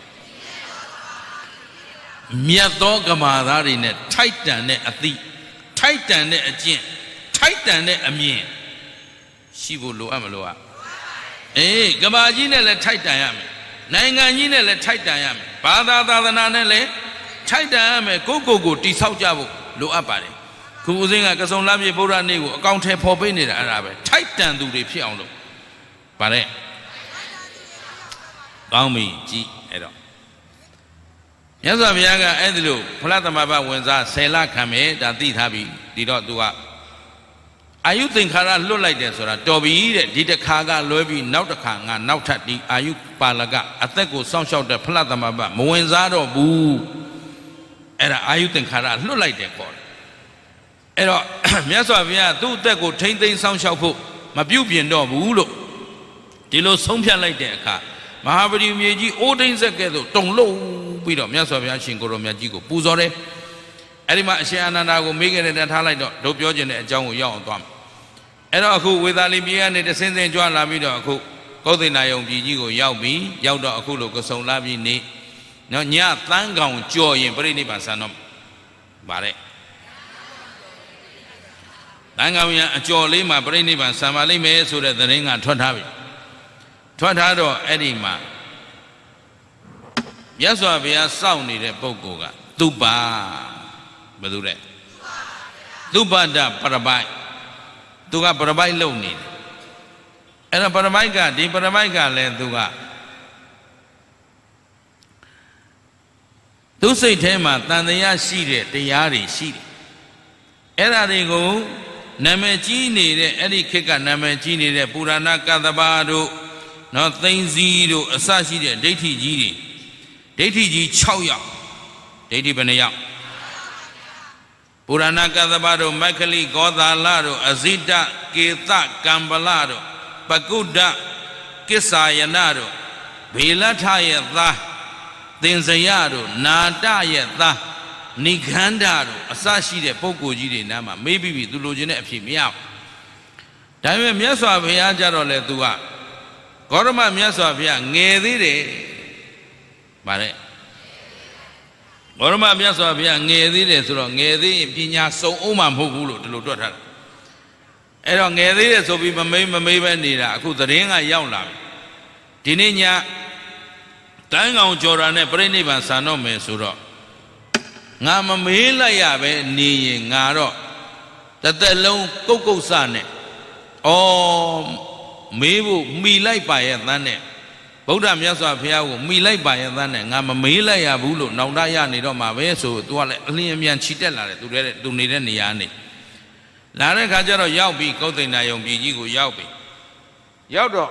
မြတ်သောကဘာသားတွေနဲ့ထိုက်တန်တဲ့အသည့်ထိုက်တန်တဲ့အကျင့်ထိုက်တန်တဲ့အမြင်ရှိဖို့လိုအပ်မလို့อ่ะအေးကဘာကြီးနဲ့လည်းထိုက်တန်ရမယ်နိုင်ငံကြီးနဲ့လည်းထိုက်တန်ရမယ်ဘာသာသာသနာနဲ့လည်းထိုက်တန်ရမယ်ကိုကိုကိုတိဆောက်ကြဖို့လိုအပ်ပါတယ်ခုဦးစင်းကကစုံလမ်းမြေဗုဒ္ဓနေ့ကိုအကောင့်ထဲပေါ်ပေးနေတာအဲ့ဒါပဲထိုက်တန်သူတွေဖြစ်အောင်လို့ဗါတဲ့ကောင်းပြီကြည်အဲ့တော့မြတ်စွာဘုရားကအဲ့ဒီလိုဖလားသမဘဝင်စားဆယ်လခံမယ်ဒါသိထားပြီဒီတော့သူကအာယုသင်္ခါရလွတ်လိုက်တယ်ဆိုတာတော်ပြီတဲ့ဒီတစ်ခါကလွဲပြီးနောက်တစ်ခါငါနောက်ထပ်ဒီအာယုပါလကအသက်ကိုစောင့်ရှောက်တဲ့ဖလားသမဘမဝင်စားတော့ဘူးအဲ့ဒါအာယုသင်္ခါရလွတ်လိုက်တယ်ခေါ်တယ်အဲ့တော့မြတ်စွာဘုရားသူ့အသက်ကိုထိမ့်သိမ်းစောင့်ရှောက်ဖို့မပြုတ်ပြင်တော့ဘူးလို့ဒီလိုဆုံးဖြတ်လိုက်တဲ့အခါမဟာပရိမြေကြီးအိုးထိန်ဆက်ကဲ့သို့တုံလို့ပြီးတော့မြတ်စွာဘုရားရှင်ကိုရောမြတ်ကြီးကိုပူဇော်တယ်အဲ့ဒီမှာအရှင်အာနန္ဒာကိုမေးခဲ့တဲ့ထားလိုက်တော့တို့ပြောခြင်းတဲ့အကြောင်းကိုရောက်အောင်သွားမယ်အဲ့တော့အခုဝေသာလီပြည်ကနေတဆင်းဆင်းကြွလာပြီးတော့အခုကောသီနာယုံပြည်ကြီးကိုရောက်ပြီးရောက်တော့အခုလိုကဆုံလာပြီးနေနော်ညသန်းကောင်ကြော်ရင်ပြိဋိဘံဆန်တော့ဗါတဲ့သန်းကောင်ရအကျော်လေးမှာပြိဋိဘံဆန်ပါလိမ့်မယ်ဆိုတဲ့သတင်းကထွက်ထားပြီထွက်ထားတော့အဲ့ဒီမှာမြတ်စွာဘုရားစောင့်နေတဲ့ပုဂ္ဂိုလ်ကသုပါဘယ်သူလဲသုပတ္တပရပိုက်သူကပရပိုက်လုံနေတယ်အဲ့တော့ပရပိုက်ကဒီပရပိုက်ကလည်းသူကသူစိတ်ထဲမှာတန်တရားရှိတဲ့တရားတွေရှိတယ်အဲ့ဒါတွေကိုနာမည်ကြီးနေတဲ့အဲ့ဒီခေတ်ကနာမည်ကြီးနေတဲ့ပုရာဏကသဗ္ဗတို့နော်သိန်းစီတို့အစရှိတဲ့ဒိဋ္ဌိကြီးတွေဒိဋ္ဌိကြီး၆ယောက်ဒိဋ္ဌိဘယ်နှယောက်ပုရာဏကသဗ္ဗတို့မက္ခလိဂောသာလတို့အဇိတကေသကံပလတို့ပကုဒ္ဒကိစ္ဆာယနတို့ဘေလထရဲ့သားသင်္ဇယတို့နာတရဲ့သားနိခန္ဓာတို့အစရှိတဲ့ပုဂ္ဂိုလ်ကြီးတွေနားမှာမေးပြီးပြီသူလိုချင်တဲ့အဖြစ်မရဘူးဒါပေမဲ့မြတ်စွာဘုရားကြတော့လေသူကဂေါရမမြတ်စွာဘုရားငယ်သေးတယ်ဗါတဲ့ဂေါရမမြတ်စွာဘုရားငယ်သေးတယ်ဆိုတော့ငယ်သေးရင်ပညာစုံအောင်မှမဟုတ်ဘူးလို့ဒီလိုတွက်ထားတာအဲ့တော့ငယ်သေးတယ်ဆိုပြီးမမေးမမေးပဲနေတာအခုသတင်းကရောက်လာပြီဒီနေ့ညတန်းကောင်ကြော်တာနဲ့ပြိဋိဘံဆန်တော့မယ်ဆိုတော့ငါမမေးလိုက်ရပဲနေရင်ငါတော့တသက်လုံးကုတ်ကုတ်စနဲ့ဩမေးဖို့မိလိုက်ပါရဲ့သန်းနဲ့ဗုဒ္ဓမြတ်စွာဘုရားကိုမိလိုက်ပါရဲ့သန်းနဲ့ငါမမေးလိုက်ရဘူးလို့နောင်တရနေတော့မှာပဲဆိုသူကလည်းအလင်းအမြန်ချီတက်လာတယ်သူတဲ့သူနေတဲ့နေရာနေလာတဲ့ခါကျတော့ရောက်ပြီးကုသိဏယုံပြည်ကြီးကိုရောက်ပြီရောက်တော့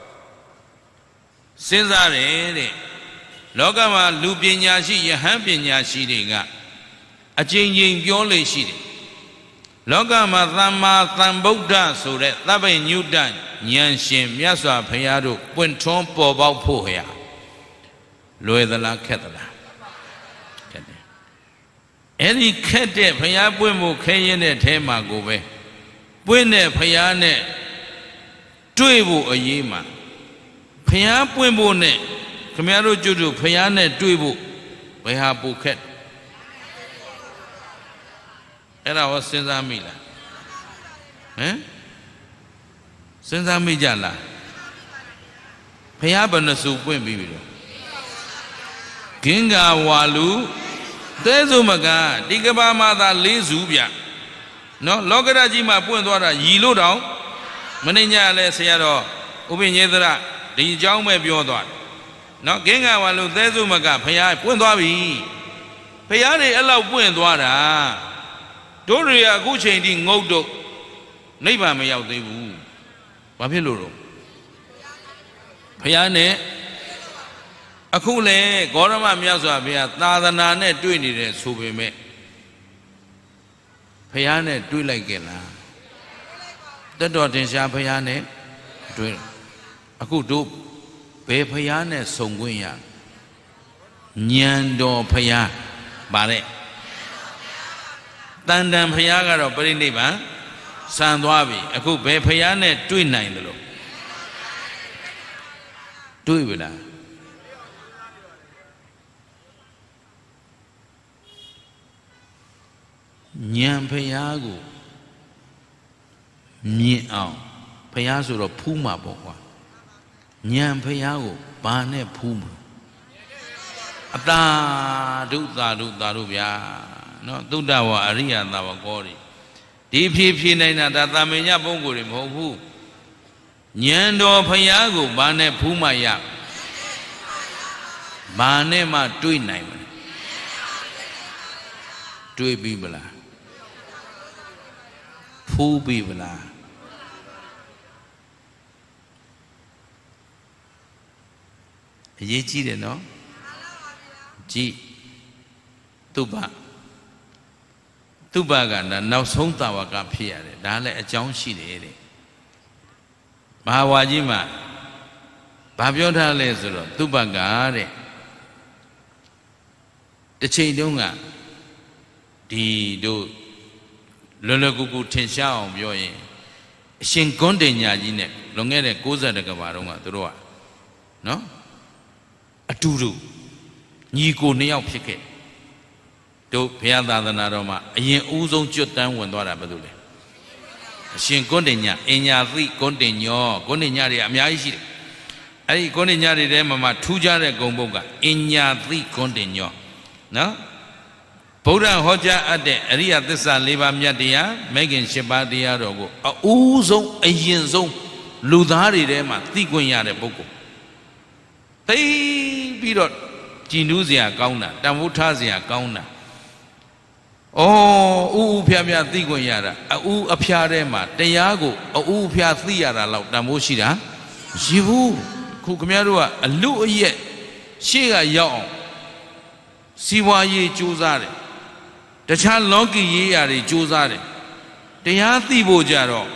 စဉ်းစားတယ်တဲ့လောကမှာလူပညာရှိယဟန်ပညာရှိတွေကအကျဉ်းချင်းပြောလေရှိတယ်လောကမှာသမ္မာသမ္ဗုဒ္ဓဆိုတဲ့သဗ္ဗညုတဉာဏ်ရှင်မြတ်စွာဘုရားတို့ပွင့်ထွန်းပေါ်ပေါက်ဖို့ရလွယ်သလားခက်သလားခက်တယ်အဲ့ဒီခက်တဲ့ဘုရားပွင့်ဖို့ခဲရင်တဲ့အဲမှာကိုပဲပွင့်တဲ့ဘုရားနဲ့တွေ့ဖို့အရေးမှာဘုရားပွင့်ဖို့နဲ့ခမရတို့ကျွတ်တို့ဘုရားနဲ့တွေ့ဖို့ဘယ်ဟာပိုခက်အဲ့ဒါဟောစဉ်းစားမိလားဟမ်စဉ်းစားမိကြလားဘုရားဘယ်နှစုပွင့်ပြီးပြီတော့ဂင်္ဂါဝါလူသဲစုမကဒီကဘာမှာသာလေးစုဗျနော်လောကရကြီးမှာပွင့်သွားတာရီလို့တောင်မနှိမ့်ညလဲဆရာတော်ဥပိညေသရဒီအကြောင်းပဲပြောသွားတယ်နော်ဂင်္ဂါဝါလူသဲစုမကဘုရားပွင့်သွားပြီဘုရားတွေအဲ့လောက်ပွင့်သွားတာတို့တွေအခုချိန်ထိငုတ်တော့နိဗ္ဗာန်မရောက်သေးဘူးဘာဖြစ်လို့တော့ဘုရားနဲ့အခုလေဂေါရမမြတ်စွာဘုရားသာသနာနဲ့တွေ့နေတယ်ဆိုပေမဲ့ဘုရားနဲ့တွေ့လိုက်ကြလားတတ်တော်တင်ရှားဘုရားနဲ့တွေ့အခုတို့ဘယ်ဘုရားနဲ့ဆုံခွင့်ရဉာဏ်တော်ဘုရားဗါတဲ့တန်တန်ဘုရားကတော့ပြိဋိဘံစံသွားပြီအခုဘယ်ဘုရားနဲ့တွေ့နိုင်တယ်လို့တွေ့ပြီလားဉာဏ်ဘုရားကိုမြင်အောင်ဘုရားဆိုတော့ဖူးမှာပေါ့ကွာဉာဏ်ဘုရားကိုဘာနဲ့ဖူးမှာအတာဒုသာဒုသာဒုဗျာနော်သုဒ္ဓဝါအရိယသာဝကောတွေဒီဖြည်းဖြည်းနိုင်တာဒါသာမညပုဂ္ဂိုလ်တွေမဟုတ်ဘူးဉာဏ်တော်ဘုရားကိုဘာနဲ့ဖူးမှရဘာနဲ့မှတွေ့နိုင်မလဲတွေ့ပြီမလားဖူးပြီမလားအရေးကြီးတယ်နော်ကြည့်သူ့ဘာသူ့ဘာကနောက်ဆုံးတာဝကဖြစ်ရတယ်ဒါလည်းအကြောင်းရှိတယ်တဲ့မဟာဝါကြီးမှာဘာပြောထားလဲဆိုတော့သူ့ဘာကတဲ့တစ်ချိန်တုန်းကဒီတို့လွယ်လွယ်ကူကူထင်ရှားအောင်ပြောရင်အရှင်ကွန်းတင်ညာကြီးနဲ့လွန်ခဲ့တဲ့ကိုးဆယ်တကဘာတုန်းကသူတို့ကနော်အတူတူညီကိုနှစ်ယောက်ဖြစ်ခဲ့တို့ဘုရားသာသနာတော်မှာအရင်ဦးဆုံးကျွတ်တန်းဝင်သွားတာဘာလို့လဲအရှင်ကွန်းတင်ညာအညာသိကွန်းတင်ညောကွန်းတင်ညာတွေအများကြီးရှိတယ်အဲ့ဒီကွန်းတင်ညာတွေထဲမှာမှထူးခြားတဲ့ဂုဏ်ပုဒ်ကအညာသိကွန်းတင်ညောနော်ဗုဒ္ဓဟောကြားအပ်တဲ့အရိယသစ္စာ၄ပါးမြတ်တရားမဲခင်၈ပါးတရားတော်ကိုအဦးဆုံးအရင်ဆုံးလူသားတွေထဲမှာသိခွင့်ရတဲ့ပုဂ္ဂိုလ်သိပြီးတော့ကြည်နူးစရာကောင်းတာတန်ဖိုးထားစရာကောင်းတာဩဥဥဖျားဖျားသိခွင့်ရတာအဥအဖျားထဲမှာတရားကိုအဥအဖျားသိရတာလောက်တန်ဖိုးရှိတာရှိဘူးခုခင်ဗျားတို့ကအလူအယက်ရှေ့ကရောက်အောင်စီဝါရေးကြိုးစားတယ်တခြားလောကီရေးရာတွေကြိုးစားတယ်တရားသိဖို့ကြတော့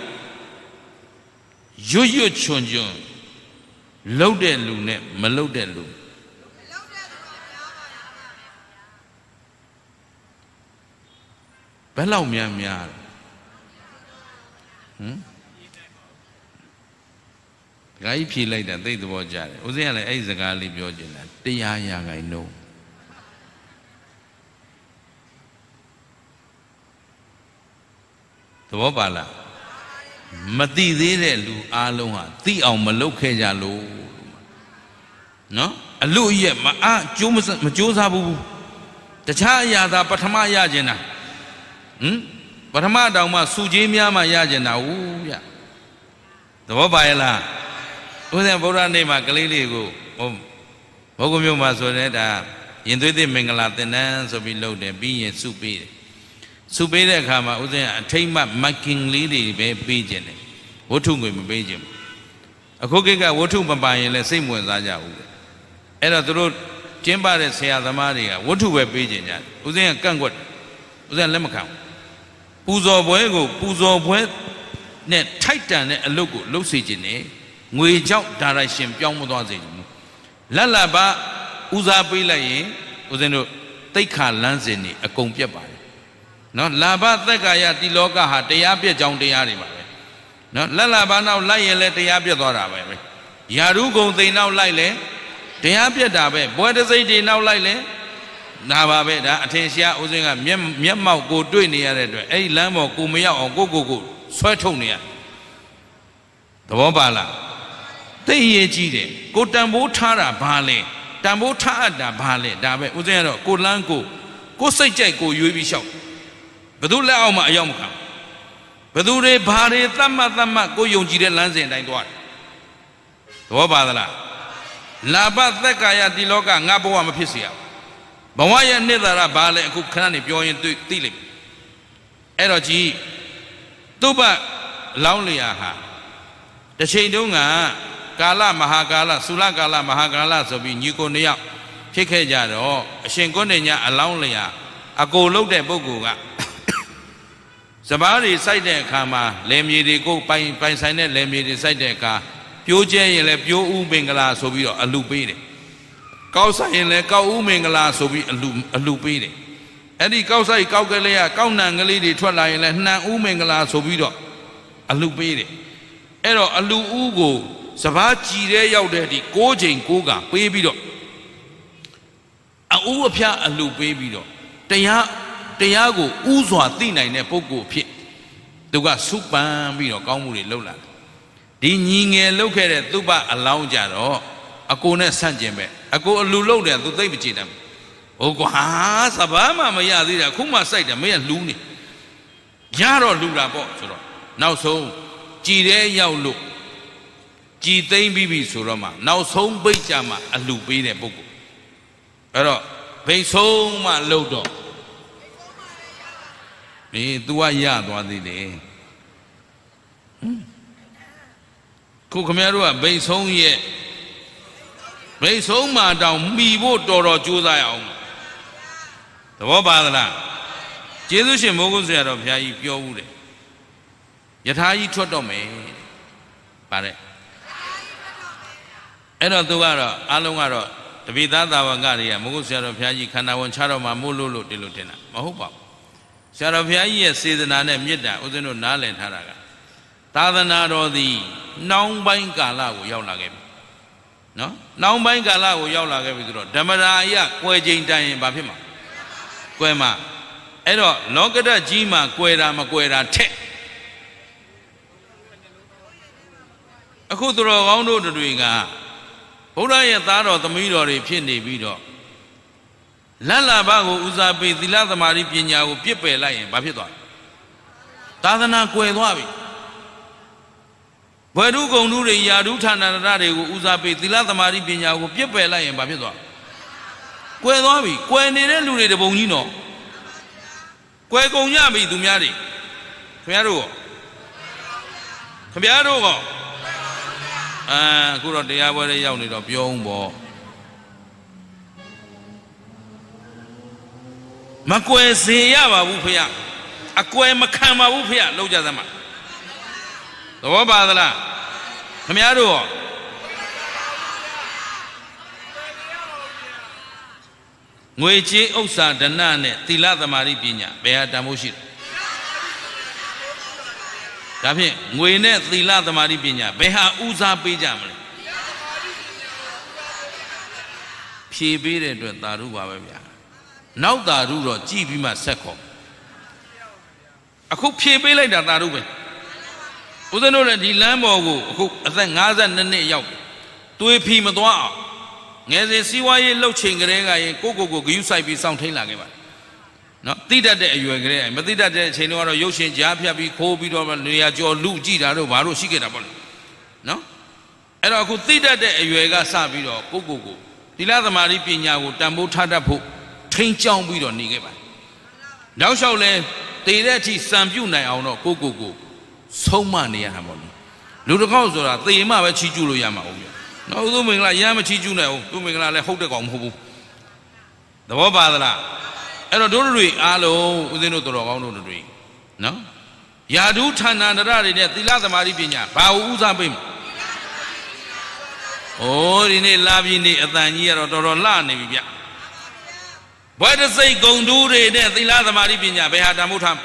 ရွတ်ရွတ်ချွန်ချွန်လှုပ်တဲ့လူနဲ့မလှုပ်တဲ့လူဘယ်လောက်များများဟမ်ဒကာကြီးဖြေလိုက်တာသိသဘောကျတယ်ဦးဇင်းကလည်းအဲ့ဒီစကားလေးပြောချင်တာတရားရာခိုင်နှုန်းသဘောပါလားမသိသေးတဲ့လူအားလုံးဟာသိအောင်မလုပ်ခဲ့ကြလို့နော်အလို့ရဲ့မအားကြိုးမမကြိုးစားဘူးတခြားအရာသာပထမရကျင်တာဟမ်ပထမတောင်မှစူကြီးများမှရကျင်တာဦးဗျသဘောပါရဲ့လားဦးဇင်းဗုဒ္ဓနေ့မှာကလေးလေးကိုဟိုဘုက္ကမြို့မှာဆိုတဲ့ဒါရင်သွေးသစ်မင်္ဂလာသင်္นานဆိုပြီးလုပ်တယ်ပြီးရင်စုပေးတယ်စုပေးတဲ့အခါမှာဦးဇင်းအထိမ့်မှမက်ကင်လေးတွေပဲပေးခြင်းတယ်ဝတ္ထုငွေမပေးခြင်းအခုကိကဝတ္ထုမပါရင်လည်းစိတ်ဝင်စားကြဘူးအဲ့တော့သူတို့ကျင်းပတဲ့ဆရာသမားတွေကဝတ္ထုပဲပေးခြင်းကြတယ်ဦးဇင်းကကန့်ကွက်ဦးဇင်းလက်မခံပူဇော်ပွဲကိုပူဇော်ပွဲနဲ့ထိုက်တန်တဲ့အလုပ်ကိုလုပ်စေခြင်းနဲ့ငွေကြောင့်ဒါရိုက်ရှင်ပြောင်းမသွားစေဘူးလက်လက်ပါဦးစားပေးလိုက်ရင်ဦးဇင်းတို့တိတ်ခါလန်းစဉ်နေအကုန်ပြတ်ပါတယ်နော်လာဘသက်ကာယတိလောကဟာတရားပြတ်ကြောင်းတရားတွေပါပဲနော်လက်လက်ပါနောက်လိုက်ရင်လည်းတရားပြတ်သွားတာပဲပဲယာရုကုံသိမ်နောက်လိုက်လဲတရားပြတ်တာပဲဘွယ်တစိတ်တွေနောက်လိုက်လဲဒါပါပဲဒါအထင်ရှားဦးဇင်းကမျက်မျက်မှောက်ကိုတွေ့နေရတဲ့အတွက်အဲ့ဒီလမ်းပေါ်ကိုမရောက်အောင်ကိုကိုကိုဆွဲထုတ်နေရသဘောပါလားသိရေးကြီးတယ်ကိုတန်ဖိုးထားတာဘာလဲတန်ဖိုးထားအပ်တာဘာလဲဒါပဲဦးဇင်းကတော့ကိုလန်းကိုကိုစိတ်ကြိုက်ကိုရွေးပြီးလျှောက်ဘယ်သူလက်အောက်မှာအရောက်မခံဘယ်သူတွေဘာတွေသတ်မှတ်သတ်မှတ်ကိုယုံကြည်တဲ့လမ်းစဉ်တိုင်းသွားတယ်သဘောပါသလားလာဘသက်ကာယဒီလောကငါဘဝမဖြစ်စေရဘဝရဲ့နှစ်သာရဘာလဲအခုခဏနေပြောရင်သိလိမ့်မယ်အဲ့တော့ကြီးသူ့ဘလောင်းလျာဟာတစ်ချိန်တုန်းကကာလမဟာကာလသုလကာလမဟာကာလဆိုပြီးညီကိုနှစ်ယောက်ဖြစ်ခဲ့ကြတော့အရှင်ကိုနေညာအလောင်းလျာအကိုလုတ်တဲ့ပုဂ္ဂိုလ်ကစပားတွေစိုက်တဲ့အခါမှာလယ်မြေတွေကိုပိုင်ပိုင်ဆိုင်တဲ့လယ်မြေတွေစိုက်တဲ့အခါပြိုးကျဲရင်လည်းပြိုးဥမင်္ဂလာဆိုပြီးတော့အလူပေးတယ်ကောက်ဆိုင်ရင်လည်းကောက်ဥမင်္ဂလာဆိုပြီးအလူအလူပေးတယ်အဲ့ဒီကောက်ဆိုင်ကောက်ကလေးကကောက်နှံကလေးတွေထွက်လာရင်လည်းနှံဥမင်္ဂလာဆိုပြီးတော့အလူပေးတယ်အဲ့တော့အလူဥကိုစပားကြည်တဲ့ရောက်တဲ့ဒီ၉ချိန်၉ကပေးပြီးတော့အဥအဖျားအလူပေးပြီးတော့တရားတရားကိုဥစွာသိနိုင်တဲ့ပုဂ္ဂိုလ်ဖြစ်သူကစုပန်ပြီးတော့ကောင်းမှုတွေလုပ်လာတယ်ဒီညီငယ်လုပ်ခဲ့တဲ့သူ့ဘအလောင်းကြတော့အကိုနဲ့ဆန့်ကျင်ပဲအကိုအလူလုပ်တယ်သူသိမကြည့်တယ်ဟုတ်ကွာစပားမှမရသေးတာခုမှစိုက်တယ်မင်းကလူးနေရတော့လူတာပေါ့ဆိုတော့နောက်ဆုံးကြည်တဲ့ရောက်လို့ကြည်သိမ့်ပြီးပြီဆိုတော့မှနောက်ဆုံးပိတ်ကြမှာအလူပေးတဲ့ပုဂ္ဂိုလ်အဲ့တော့ဘိတ်ဆုံးမှလှုပ်တော့ဒီ तू ကရသွားသေးတယ်ခုခမရတို့ကဘိတ်ဆုံးရဲ့ဘိတ်ဆုံးမှတောင်မှီဖို့တော်တော်ကြိုးစားရအောင်သဘောပါသလားကျေးဇူးရှင်မိုးကုတ်ဆရာတော်ဘုရားကြီးပြောဦးတယ်ယထာကြီးထွက်တော့မယ်ပါတယ်အဲ့တော့သူကတော့အားလုံးကတော့တပိသားသာဝကတွေကမိုးကုတ်ဆရာတော်ဘုရားကြီးခန္ဓာဝင်ချတော့မှမို့လို့လို့ဒီလိုတင်တာမဟုတ်ပါဘူးဆရာတော်ဘုရားကြီးရဲ့စေတနာနဲ့မေတ္တာဦးဇင်းတို့နားလည်ထားတာကသာသနာတော်သည်နှောင်းပိုင်းကာလကိုရောက်လာခဲ့ပြီနော်နှောင်းပိုင်းကာလကိုရောက်လာခဲ့ပြီဆိုတော့ဓမ္မရာယကွယ်ချိန်တိုင်ရင်ဘာဖြစ်မှာကွယ်မှာအဲ့တော့လောကဓာတ်ကြီးမှာကွယ်တာမကွယ်တာထက်အခုသူတော်ကောင်းတို့တွေကဘုရားရဲ့သားတော်သမီးတော်တွေဖြစ်နေပြီးတော့လတ်လာဘကိုဦးစားပေးသီလသမာဓိပညာကိုပြစ်ပယ်လိုက်ရင်ဘာဖြစ်သွားလဲသာသနာကွယ်သွားပြီဘွယ်ထုကုံထုတွေယာထုဌာနရတွေကိုဦးစားပေးသီလသမာဓိပညာကိုပြစ်ပယ်လိုက်ရင်ဘာဖြစ်သွားကွယ်သွားပြီကွယ်နေတဲ့လူတွေတပုံကြီးနော်ကွယ်ကုန်ကြပြီသူများတွေခင်ဗျားတို့ခင်ဗျားတို့ကောအာအခုတော့တရားပွဲလေးရောက်နေတော့ပြောဦးပေါ့မကွယ်စေရပါဘူးဖေ။အကွယ်မခံပါဘူးဖေ။လောက်ကြသမှာသဘောပါသလားခင်ဗျားတို့ရောငွေကြေးဥစ္စာဒဏနဲ့သီလသမာဓိပညာဘယ်ဟာတန်ဖိုးရှိလဲဒါဖြင့်ငွေနဲ့သီလသမာဓိပညာဘယ်ဟာဦးစားပေးကြမလဲဖြေပေးတဲ့အတွက်သာဓုပါပဲဗျာနောက်သာဓုတော့ကြည်ပြီးမှဆက်ခေါ်အခုဖြေပေးလိုက်တာသာဓုပဲဦးဇင်းတို့လည်းဒီလမ်းပေါ်ကိုအခုအသက်၅၂နှစ်ရောက်တွေးဖီမသွားအောင်ငယ်စဉ်စီးပွားရေးလှုပ်ချိန်ကလေးကရင်ကိုကိုကိုဂယုစိုက်ပြီးစောင့်ထိန်လာခဲ့ပါနော်သိတတ်တဲ့အရွယ်ကလေးမသိတတ်တဲ့အချိန်တော့ရုပ်ရှင်ကြားဖြတ်ပြီးခိုးပြီးတော့နေရာကျော်လူကြည့်တာတို့ဘာလို့ရှိခဲ့တာပေါ့လေနော်အဲ့တော့အခုသိတတ်တဲ့အရွယ်ကစပြီးတော့ကိုကိုကိုသီလသမာဓိပညာကိုတန်ဖိုးထားတတ်ဖို့ထိန်းကျောင်းပြီးတော့နေခဲ့ပါနောက်လျှောက်လဲတည်တဲ့အထိစံပြုတ်နိုင်အောင်တော့ကိုကိုကိုဆုံးမနေရတာပေါ့လေလူတစ်ခေါက်ဆိုတာသေမှပဲချီးကျူးလို့ရမှာဟုတ်ပြီနော်ဥသုမင်္ဂလာရမ်းမချီးကျူးနိုင်ဘူးသူမင်္ဂလာလည်းဟုတ်တဲ့ကောင်မဟုတ်ဘူးသဘောပါသလားအဲ့တော့တို့တွေအားလုံးဦးဇင်းတို့တော်ကောင်းတို့တွေနော်ယာဓုဌာနန္တရတွေနဲ့သီလသမာဓိပညာဘာကိုဥစားပေးမလဲဩဒီနေ့လာပြီနေ့အတန်ကြီးကတော့တော်တော်လှနေပြီဗျဘွဲတစိတ်ဂုံတူးတွေနဲ့သီလသမာဓိပညာဘယ်ဟာတမှုထား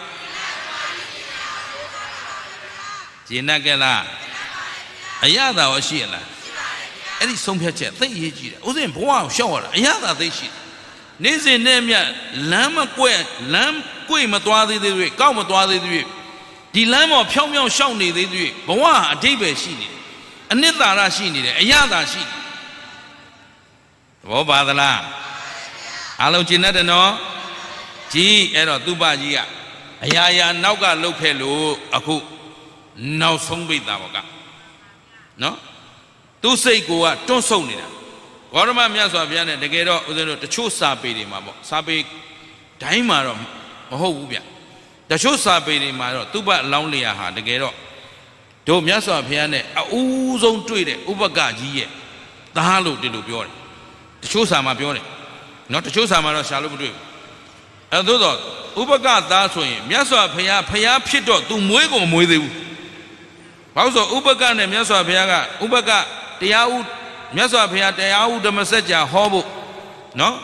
ကျင့်တတ်ကြလားအရသာရောရှိရလားအဲ့ဒီဆုံးဖြတ်ချက်သိအရေးကြီးတယ်ဥစဉ်ဘဝကိုရှောက်ရတာအရသာသိရှိနေ့စဉ်နဲ့မြတ်လမ်းမကွဲ့လမ်းကွေ့မသွားသေးသေးတွေကောက်မသွားသေးသေးဒီလမ်းပေါ်ဖြောင်းဖြောင်းရှောက်နေသေးသေးဘဝအတိတ်ပဲရှိနေတယ်အနှစ်သာရရှိနေတယ်အရသာရှိတယ်သဘောပါသလားအားလုံးကျင့်တတ်တယ်နော်ကြီးအဲ့တော့သူ့ဘကြီးကအရာရာနောက်ကလှုပ်ခဲ့လို့အခုနောက်ဆုံးပိတ်တာပေါ့ကနော်သူ့စိတ်ကိုကတွန့်ဆုတ်နေတာဂေါရမမြတ်စွာဘုရားနဲ့တကယ်တော့ဦးဇင်းတို့တချို့စာပေတွေမှာပေါ့စာပေတိုင်းမှာတော့မဟုတ်ဘူးဗျတချို့စာပေတွေမှာတော့သူ့ဘအလောင်းလျာဟာတကယ်တော့တို့မြတ်စွာဘုရားနဲ့အဦးဆုံးတွေ့တဲ့ဥပကကြီးရဲ့သားလို့ဒီလိုပြောတယ်တချို့စာမှာပြောတယ်နော်တချို့စာမှာတော့ရှာလို့မတွေ့ဘူးအဲသို့တော့ဥပကသားဆိုရင်မြတ်စွာဘုရားဘုရားဖြစ်တော့ तू မွေးကိုမမွေးသေးဘူးဘာလို့ဆိုဥပကနဲ့မြတ်စွာဘုရားကဥပကတရားဥမြတ်စွာဘုရားတရားဥဓမ္မစကြာဟောဖို့နော်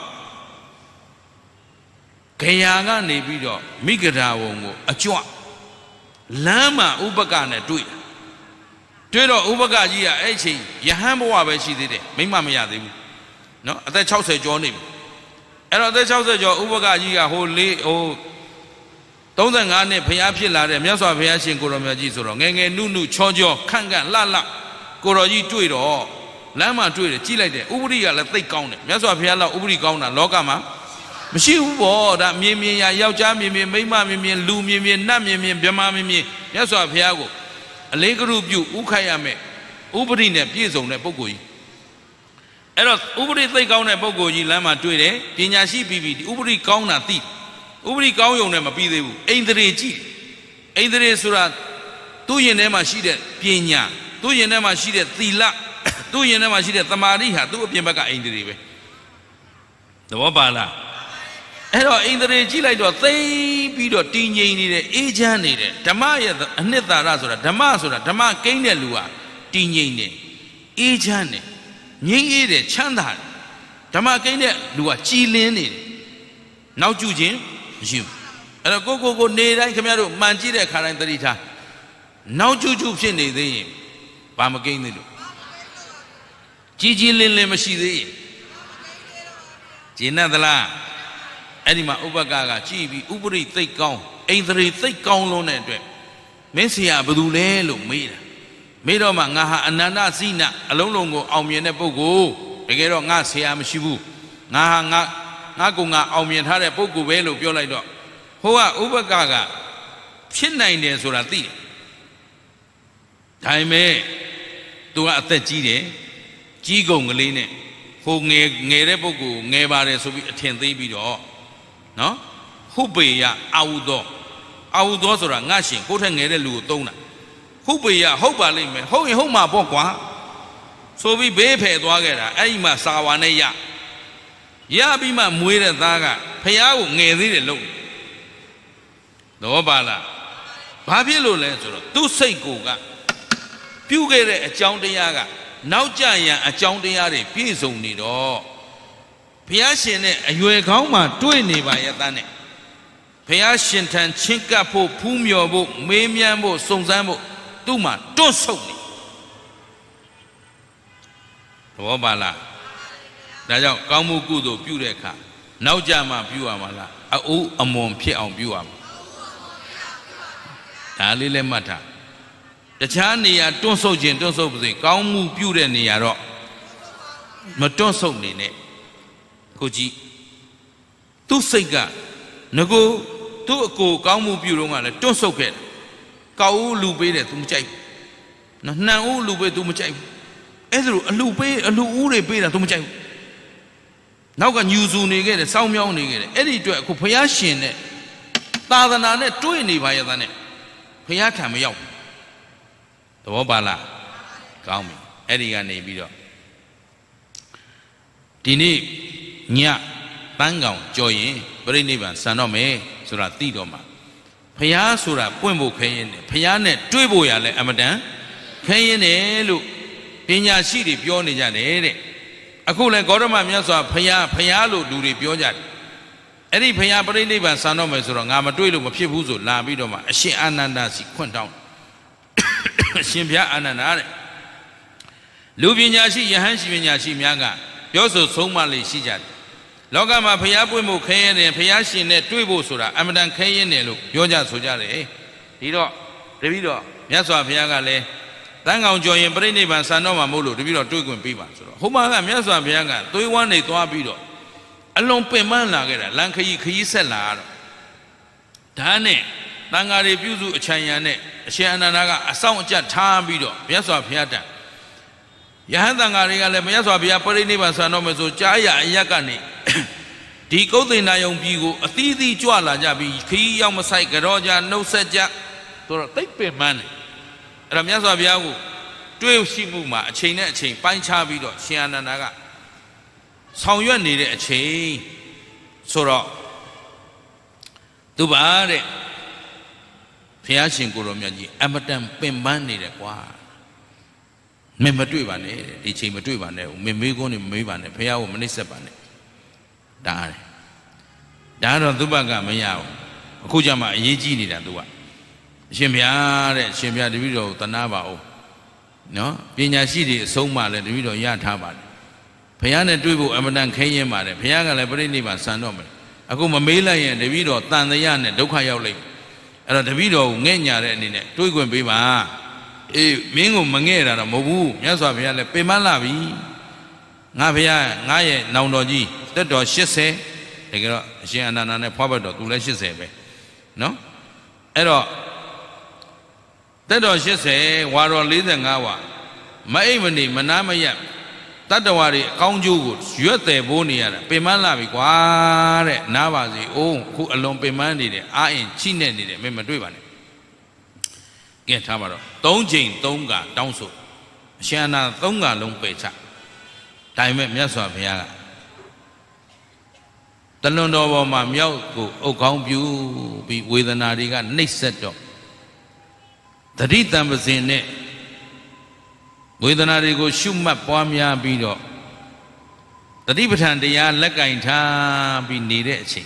ခရာကနေပြီးတော့မိဂရာဝုံကိုအကြွလမ်းမှာဥပကနဲ့တွေ့တွေ့တော့ဥပကကြီးကအဲ့ချိန်ယဟန်ဘဝပဲရှိသေးတယ်မိမမရသေးဘူးနော်အသက်၆၀ကျော်နေပြီအဲ့တော့အသက်၆၀ကျော်ဥပကကြီးကဟိုလေးဟိုသုံး၅နှစ်ဘုရားဖြစ်လာတဲ့မြတ်စွာဘုရားရှင်ကိုရောမြတ်ကြီးဆိုတော့ငယ်ငယ်နုနုချောချောခန့်ခန့်လှလှကိုရောကြီးတွေ့တော့လမ်းမှာတွေ့တယ်ကြည့်လိုက်တယ်ဥပရိကလည်းသိကောင်းတယ်မြတ်စွာဘုရားလောက်ဥပရိကောင်းတာလောကမှာမရှိဘူးပေါ့ဒါမြင်မြင်ရယောက်ျားမြင်မြင်မိန်းမမြင်မြင်လူမြင်မြင်နတ်မြင်မြင်ဗြဟ္မာမြင်မြင်မြတ်စွာဘုရားကိုအလေးကရုပြုဥခိုက်ရမယ်ဥပရိနဲ့ပြည့်စုံတဲ့ပုဂ္ဂိုလ်ကြီးအဲ့တော့ဥပရိသိကောင်းတဲ့ပုဂ္ဂိုလ်ကြီးလမ်းမှာတွေ့တယ်ပညာရှိပြီးပြီဥပရိကောင်းတာသိဥပရိကောင်းယုံနဲ့မပြီးသေးဘူးအိန္ဒြေကြည့်အိန္ဒြေဆိုတာသူ့ရင်ထဲမှာရှိတဲ့ပညာသူ့ရင်ထဲမှာရှိတဲ့သီလသူ့ရင်ထဲမှာရှိတဲ့သမာဓိဟာသူ့အပြင်ဘက်ကအိန္ဒြေပဲသဘောပါလားအဲ့တော့အိန္ဒြေကြည့်လိုက်တော့သိပြီးတော့တည်ငြိမ်နေတယ်အေးချမ်းနေတယ်ဓမ္မရဲ့အနှစ်သာရဆိုတာဓမ္မဆိုတာဓမ္မကိန်းတဲ့လူဟာတည်ငြိမ်နေအေးချမ်းနေငြိမ်းအေးတယ်ချမ်းသာတယ်ဓမ္မကိန်းတဲ့လူကကြည်လင်းနေတယ်နောက်ကျခြင်းမရှိဘူးအဲ့တော့ကိုကိုကိုနေတိုင်းခင်ဗျားတို့မှန်ကြည့်တဲ့ခါတိုင်းသတိထားနောက်ကျကျဖြစ်နေသေးရင်ဘာမကိန်းသေးလို့ကြည်ကြည်လင်းလင်းမရှိသေးရင်ကျင့်တတ်သလားအဲ့ဒီမှာဥပကကကြည်ပြီးဥပရိသိတ်ကောင်းအိန္ဒြေသိတ်ကောင်းလုံးတဲ့အတွက်မင်းဆရာဘယ်သူလဲလို့မေးတာမေးတော့မှငါဟာအနန္တစိနအလုံးလုံးကိုအောင်မြင်တဲ့ပုဂ္ဂိုလ်တကယ်တော့ငါဆရာမရှိဘူးငါဟာငါငါကငါအောင်မြင်ထားတဲ့ပုဂ္ဂိုလ်ပဲလို့ပြောလိုက်တော့ဟိုကဥပကကဖြစ်နိုင်တယ်ဆိုတာသိတယ်ဒါပေမဲ့သူကအသက်ကြီးတယ်ကြီးကုန်ကလေးနဲ့ဟိုငယ်ငယ်တဲ့ပုဂ္ဂိုလ်ငယ်ပါတယ်ဆိုပြီးအထင်သေးပြီးတော့နော်ဟုတ်ပေရအာဟုသောအာဟုသောဆိုတာငါရှင်ကိုယ့်ထက်ငယ်တဲ့လူကိုသုံးတာဟုတ်ပေရဟုတ်ပါလိမ့်မယ်ဟုတ်ရင်ဟုတ်မှာပေါ့ကွာဆိုပြီးဘေးဖယ်သွားခဲ့တာအဲ့ဒီမှာစာဝါနဲ့ရရပြီးမှမွေးတဲ့သားကဖះကိုငယ်သေးတယ်လို့တော့ပါလားဘာဖြစ်လို့လဲဆိုတော့သူ့စိတ်ကိုကပြုတ်ခဲ့တဲ့အကြောင်းတရားကနောက်ကြရန်အကြောင်းတရားတွေပြည့်စုံနေတော့ဘုရားရှင်နဲ့အရွယ်ကောင်းမှတွေ့နေပါရဲ့သားနဲ့ဘုရားရှင်ထံချင်းကပ်ဖို့ဖူးမြော်ဖို့မေးမြန်းဖို့စုံစမ်းဖို့သူ့မှာတွန့်ဆုတ်နေဘောပါလားဒါကြောင့်ကောင်းမှုကုသိုလ်ပြုတဲ့အခါနောက်ကြမှပြုရမှာလားအအိုးအမွန်ဖြစ်အောင်ပြုရမှာဒါလေးလည်းမှတ်ထားတခြားနေရာတွန့်ဆုတ်ခြင်းတွန့်ဆုတ်ပါစေကောင်းမှုပြုတဲ့နေရာတော့မတွန့်ဆုတ်နေနဲ့ကိုကြီးသူ့စိတ်ကငကိုသူ့အကိုကောင်းမှုပြုတော့ကလည်းတွန့်ဆုတ်ခဲ့ကောက်ဦးလူပေးတယ် तू မကြိုက်နော်နှံဦးလူပေး तू မကြိုက်အဲ့ဒါလိုအလူပေးအလူဦးတွေပေးတာ तू မကြိုက်နောက်ကညူစုနေခဲ့တယ်စောင်းမြောင်းနေခဲ့တယ်အဲ့ဒီအတွက်အခုဘုရားရှင်နဲ့သာသနာနဲ့တွေ့နေပါရဲ့သားနဲ့ဘုရားထံမရောက်သဘောပါလားကောင်းပြီအဲ့ဒီကနေပြီးတော့ဒီနေ့ညပန်းကောင်ကြော်ရင်ပြိဋိဘံဆန်တော့မယ်ဆိုတာသိတော့မှာဘုရားဆိုတာပွင့်ဖို့ခဲရင်တယ်ဘုရားနဲ့တွေ့ဖို့ရလဲအမတန်ခဲရင်တယ်လို့ပညာရှိတွေပြောနေကြတယ်တဲ့အခုလဲဂေါတမမြတ်စွာဘုရားဘုရားလို့လူတွေပြောကြတယ်အဲ့ဒီဘုရားပြိဋိဘံဆန်တော့မယ်ဆိုတော့ငါမတွေ့လို့မဖြစ်ဘူးဆိုလာပြီးတော့မှအရှင်အာနန္ဒာစီခွန့်တောင်းအရှင်ဘုရားအာနန္ဒာတဲ့လူပညာရှိယဟန်ရှိပညာရှိများကပြောဆိုဆုံးမလေးရှိကြတယ်လောကမှာဘုရားပွင့်ဖို့ခဲရင်တယ်ဘုရားရှင်နဲ့တွေ့ဖို့ဆိုတာအမှန်တန်ခဲရင်တယ်လို့ပြောကြဆိုကြတယ်ဒီတော့တပည့်တော်မြတ်စွာဘုရားကလည်းတန်ကောင်ကြော်ရင်ပြိဋိဘံဆန်တော့မှာမဟုတ်လို့တပည့်တော်တွေ့ခွင့်ပေးပါဆိုတော့ဟိုမှာကမြတ်စွာဘုရားကသွေးဝမ်းနေသွားပြီးတော့အလွန်ပင်ပန်းလာခဲ့တာလန်ခရီးခရီးဆက်လာတော့ဒါနဲ့တန်ဃာတွေပြုစုအချမ်းရံနဲ့အရှင်အနန္ဒာကအဆောင်အကျတ်ထားပြီးတော့မြတ်စွာဘုရားတန်ယဟန်တန်ဃာတွေကလည်းမြတ်စွာဘုရားပြိဋိဘံဆန်တော့မယ်ဆိုကြားရအရက်ကနေဒီကုသိဏယုံပြည်ကိုအသီးသီးကြွလာကြပြီးခရီးရောက်မဆိုင်ကြောကြနှုတ်ဆက်ကြဆိုတော့တိတ်ပင်ပန်းတယ်အဲ့တော့မြတ်စွာဘုရားကိုတွေ့ရှိမှုမှာအချိန်နဲ့အချိန်ပိုင်းခြားပြီးတော့ရှင်အာနန္ဒာကဆောင်ရွက်နေတဲ့အချိန်ဆိုတော့သူပါတဲ့ဘုရားရှင်ကိုရောမြတ်ကြီးအမတန်ပင်ပန်းနေတယ်ကွာမင်းမတွေ့ပါနဲ့ဒီချိန်မတွေ့ပါနဲ့မင်းမေးခွန်းနေမမေးပါနဲ့ဘုရားကိုမနှိပ်စက်ပါနဲ့ဒါတယ်ဒါတော့သူ့ဘက်ကမရဘူးအခုကျမှအရေးကြီးနေတာသူကအရှင်ဘုရားတဲ့အရှင်ဘုရားတပည့်တော်ကိုသနာပါဦးနော်ပညာရှိတွေအဆုံးမှလည်းတပည့်တော်ရထားပါတယ်ဘုရားနဲ့တွေ့ဖို့အမတန်ခဲရင်ပါတယ်ဘုရားကလည်းပြိဋိဘံဆန်တော့မယ်အခုမမေးလိုက်ရင်တပည့်တော်တန်တရားနဲ့ဒုက္ခရောက်လိမ့်မယ်အဲ့တော့တပည့်တော်ကိုငဲ့ညာတဲ့အနေနဲ့တွေးခွင့်ပေးပါအေးမင်းကိုမငဲ့တာတော့မဟုတ်ဘူးမြတ်စွာဘုရားလည်းပင်မလာပြီငါဘုရားငါရဲ့နောင်တော်ကြီးတက်တော်ရှစ်ဆယ်တကယ်တော့အရှင်အနန္ဒာနဲ့ဖွားဘတ်တော်သူလည်းရှစ်ဆယ်ပဲနော်အဲ့တော့တက်တော်ရှစ်ဆယ်ဝါတော်လေးဆယ်ငါးဝါမအိမ်မနေမနာမရတတ္တဝါတွေအကောင်းကျိုးကိုရွက်တယ်ဖို့နေရတာပင်မလာပြီကွာတဲ့နားပါစေအိုးခုအလွန်ပင်မနေတယ်အာအင်ချိနေနေတယ်မင်းမတွေ့ပါနဲ့ကဲထားပါတော့သုံးချိန်သုံးကတောင်းဆိုအရှင်အနန္ဒာသုံးကလုံးပယ်ချဒါပေမဲ့မြတ်စွာဘုရားကတလွန်တော်ပေါ်မှာမြောက်ကိုအုပ်ကောင်းပြုပြီးဝေဒနာတွေကနှိပ်စက်တော့တတိတံပစင်နဲ့ဝေဒနာတွေကိုရှုမှတ်ပွားများပြီးတော့တတိပဋ္ဌာန်တရားလက်ကင်ထားပြီးနေတဲ့အချိန်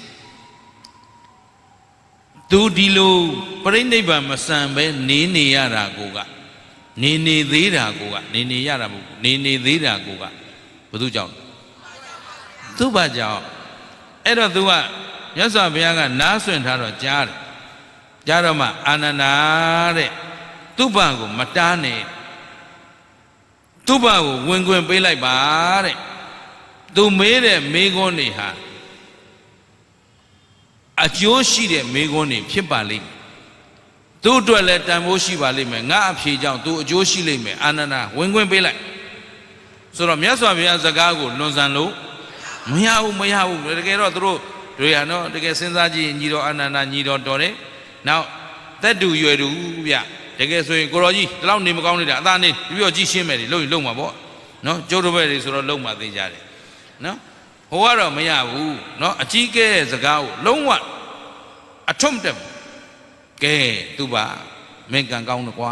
သူဒီလိုပြိဋိဘံမဆန်ပဲနေနေရတာကိုကနေနေသေးတာကိုကနေနေရတာမဟုတ်ဘူးနေနေသေးတာကိုကဘုသူကြောင့်သူ့ဘာကြောင့်အဲ့တော့ तू ကမြတ်စွာဘုရားကနားဆွင့်ထားတော့ကြားတယ်ကြားတော့မှအာနန္ဒာတဲ့သူ့ဘာကိုမတားနဲ့သူ့ဘာကိုဝင်ခွင့်ပေးလိုက်ပါတဲ့ तू မေးတဲ့မေးခွန်းတွေဟာအကျိုးရှိတဲ့မေးခွန်းတွေဖြစ်ပါလိမ့်မယ်သူ့အတွက်လည်းတန်ဖိုးရှိပါလိမ့်မယ်ငါအဖြေကြောင့် तू အကျိုးရှိလိမ့်မယ်အာနန္ဒာဝင်ခွင့်ပေးလိုက်ဆိုတော့မြတ်စွာဘုရားစကားကိုလွန်ဆန်လို့မရဘူးမရဘူးတကယ်တော့သူတို့တွေဟာနော်တကယ်စဉ်းစားကြည့်ညီတော်အာနန္ဒာညီတော်တော်တယ်နောက်သက်တူရွယ်တူဗျတကယ်ဆိုရင်ကိုတော်ကြီးဒီလောက်နေမကောင်းနေတာအသာနေပြီးတော့ကြည့်ရှင်းမယ်လေလုံရင်လုံမှာပေါ့နော်ကျုပ်တို့ဘက်တွေဆိုတော့လုံမှာသိကြတယ်နော်ဟိုကတော့မရဘူးနော်အကြီးကဲစကားကိုလုံးဝအထွတ်တက်ကဲသူပါမင်းကံကောင်းတော့ကွာ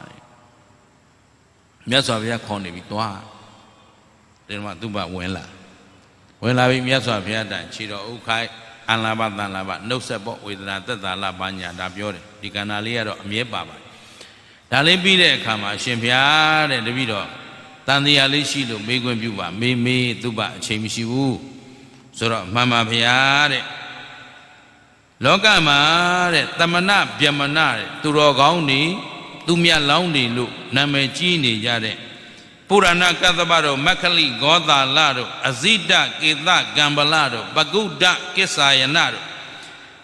မြတ်စွာဘုရားခေါ်နေပြီသွားဒီမှာသူပါဝင်လာဝင်လာပြီမြတ်စွာဘုရားတန်ခြေတော်ဥခိုက်အန္လာဘတန်လာဘနှုတ်ဆက်ပေါ့ဝေဒနာသက်သာလပါညာဒါပြောတယ်ဒီကန္နာလေးကတော့အမြဲပါပါတယ်ဒါလေးပြီးတဲ့အခါမှာအရှင်ဘုရားတဲ့တပည့်တော်တန်တရားလေးရှိလို့မေးခွင့်ပြုပါမေးမေးသူပါအချိန်မရှိဘူးဆိုတော့မှန်ပါဘုရားတဲ့လောကမှာတဲ့တမနာဗျမနာတဲ့သူတော်ကောင်းနေသူမြတ်လောင်းနေလို့နာမည်ကြီးနေကြတဲ့ပုရဏကသဗ္ဗတို့မက္ခလိဂောသာလတို့အဇိတကေသကံပလတို့ပကုဒ္ဒကိစ္ဆာယနတို့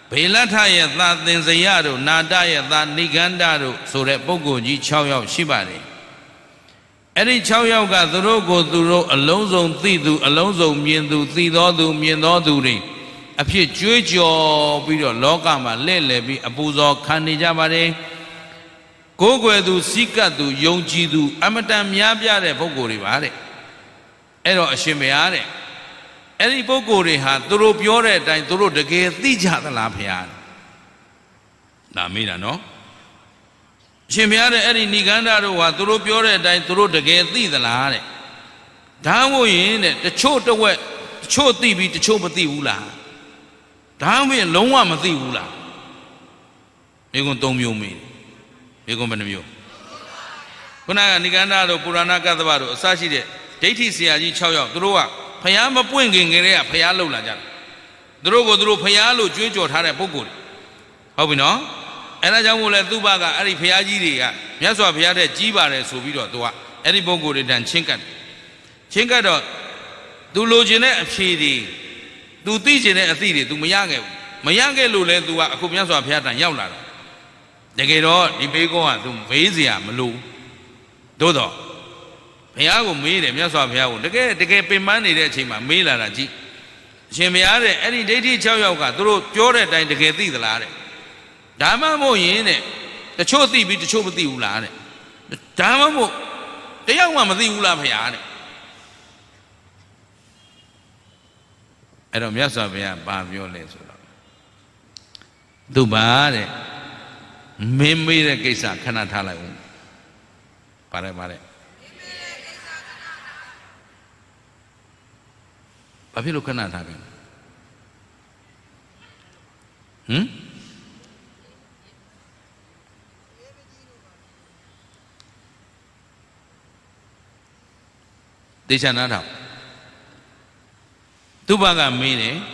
ဘေလထရဲ့သာသင်္ဇယတို့နာတရဲ့သာနိဂန္ဓတို့ဆိုတဲ့ပုဂ္ဂိုလ်ကြီး၆ယောက်ရှိပါတယ်အဲ့ဒီ၆ယောက်ကသူတို့ကိုသူတို့အလုံးစုံသိသူအလုံးစုံမြင်သူသိသောသူမြင်သောသူတွေအဖြစ်ကြွေးကြော်ပြီးတော့လောကမှာလဲ့လဲပြီးအပူဇော်ခံနေကြပါတယ်ကိုယ်ွယ်သူစိကတ်သူယုံကြည်သူအမတန်များပြားတဲ့ပုဂ္ဂိုလ်တွေပါတဲ့အဲ့တော့အရှင်ဘုရားတဲ့အဲ့ဒီပုဂ္ဂိုလ်တွေဟာသူတို့ပြောတဲ့အတိုင်းသူတို့တကယ်သိကြသလားဘုရားဒါမေးတာနော်အရှင်ဘုရားတဲ့အဲ့ဒီနိဂန္ဓတို့ဟာသူတို့ပြောတဲ့အတိုင်းသူတို့တကယ်သိသလားတဲ့ဒါမှမဟုတ်ရင်တဲ့တချို့တဝက်တချို့သိပြီးတချို့မသိဘူးလားဒါမှမဟုတ်လုံးဝမသိဘူးလားမိကွန်း၃မျိုးမေးမိကွန်းဘယ်နှမျိုးခုနကနိဂန္ဓတို့ပုရဏကသဗ္ဗတို့အစရှိတဲ့ဒိဋ္ဌိဆရာကြီး၆ယောက်သူတို့ကဖျားမပွင့်ခင်ကလေးကဖျားလှုပ်လာကြတယ်သူတို့ကိုသူတို့ဖျားလို့ကြွေးကြော်ထားတဲ့ပုဂ္ဂိုလ်ဟုတ်ပြီနော်အဲဒါကြောင့်မို့လဲသူ့ဘကအဲ့ဒီဖျားကြီးတွေကမြတ်စွာဘုရားတဲ့ကြီးပါတယ်ဆိုပြီးတော့သူကအဲ့ဒီပုဂ္ဂိုလ်တွေတန်ချင်းကတ်ချင်းကတ်တော့သူလိုချင်တဲ့အဖြေတွေသူသိချင်တဲ့အသည့်တွေသူမရခဲ့ဘူးမရခဲ့လို့လဲသူကအခုမြတ်စွာဘုရားတန်ရောက်လာတာတကယ်တော့ဒီဘေးကောကသူမေးစရာမလိုသို့တော့ဘုရားကိုမေးတယ်မြတ်စွာဘုရားကိုတကယ်တကယ်ပင်ပန်းနေတဲ့အချိန်မှာမေးလာတာကြည့်အရှင်ဘုရားတဲ့အဲ့ဒီဒိဋ္ဌိ၆ယောက်ကသူတို့ပြောတဲ့အတိုင်းတကယ်သိသလားတဲ့ဒါမှမဟုတ်ရင်တဲ့တချို့သိပြီးတချို့မသိဘူးလားတဲ့ဒါမှမဟုတ်တယောက်မှမသိဘူးလားဘုရားတဲ့အဲ့တော့မြတ်စွာဘုရားဘာပြောလဲဆိုတော့သူပါတဲ့မင်းမေးတဲ့ကိစ္စခဏထားလိုက်ဦးပါတယ်ပါတယ်ဘာဖြစ်လို့ခဏထားပြန်ဟမ်တေချာနားထောင်သူဘကမေးတယ်